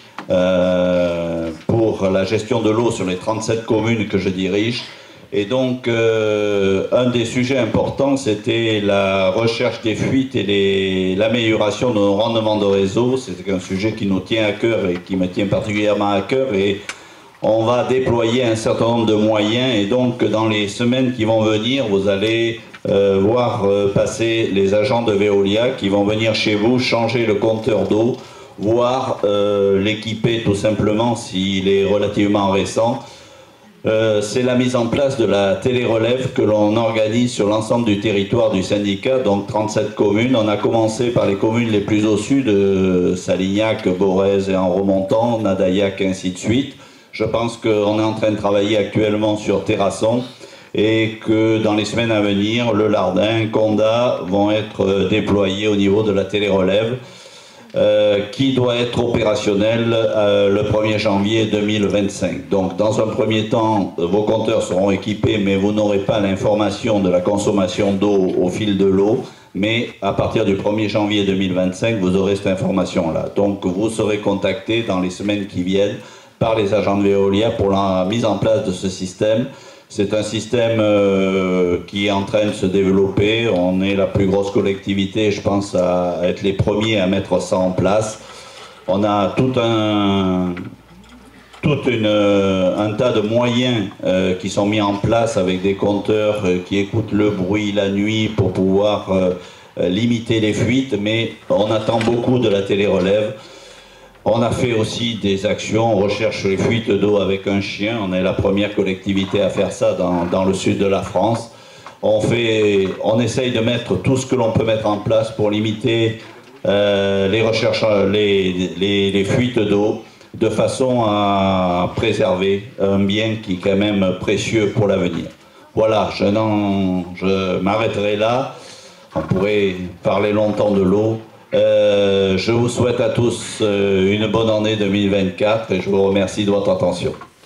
pour la gestion de l'eau sur les 37 communes que je dirige. Et donc, un des sujets importants, c'était la recherche des fuites et l'amélioration de nos rendements de réseau. C'est un sujet qui nous tient à cœur et qui me tient particulièrement à cœur. Et on va déployer un certain nombre de moyens. Et donc, dans les semaines qui vont venir, vous allez voir passer les agents de Veolia qui vont venir chez vous changer le compteur d'eau, voire l'équiper tout simplement s'il est relativement récent. C'est la mise en place de la télérelève que l'on organise sur l'ensemble du territoire du syndicat, donc 37 communes. On a commencé par les communes les plus au sud, Salignac, Borez et en remontant, Nadaillac, ainsi de suite. Je pense qu'on est en train de travailler actuellement sur Terrasson. et que dans les semaines à venir, le Lardin, Condat vont être déployés au niveau de la télérelève qui doit être opérationnel le 1er janvier 2025. Donc dans un premier temps, vos compteurs seront équipés, mais vous n'aurez pas l'information de la consommation d'eau au fil de l'eau. Mais à partir du 1er janvier 2025, vous aurez cette information-là. Donc vous serez contacté dans les semaines qui viennent par les agents de Veolia pour la mise en place de ce système. C'est un système qui est en train de se développer. On est la plus grosse collectivité, je pense, à être les premiers à mettre ça en place. On a tout un tas de moyens qui sont mis en place avec des compteurs qui écoutent le bruit la nuit pour pouvoir limiter les fuites, mais on attend beaucoup de la télérelève. On a fait aussi des actions, on recherche les fuites d'eau avec un chien, on est la première collectivité à faire ça dans le sud de la France. On essaye de mettre tout ce que l'on peut mettre en place pour limiter les fuites d'eau, de façon à préserver un bien qui est quand même précieux pour l'avenir. Voilà, je m'arrêterai là. On pourrait parler longtemps de l'eau. Je vous souhaite à tous une bonne année 2024 et je vous remercie de votre attention.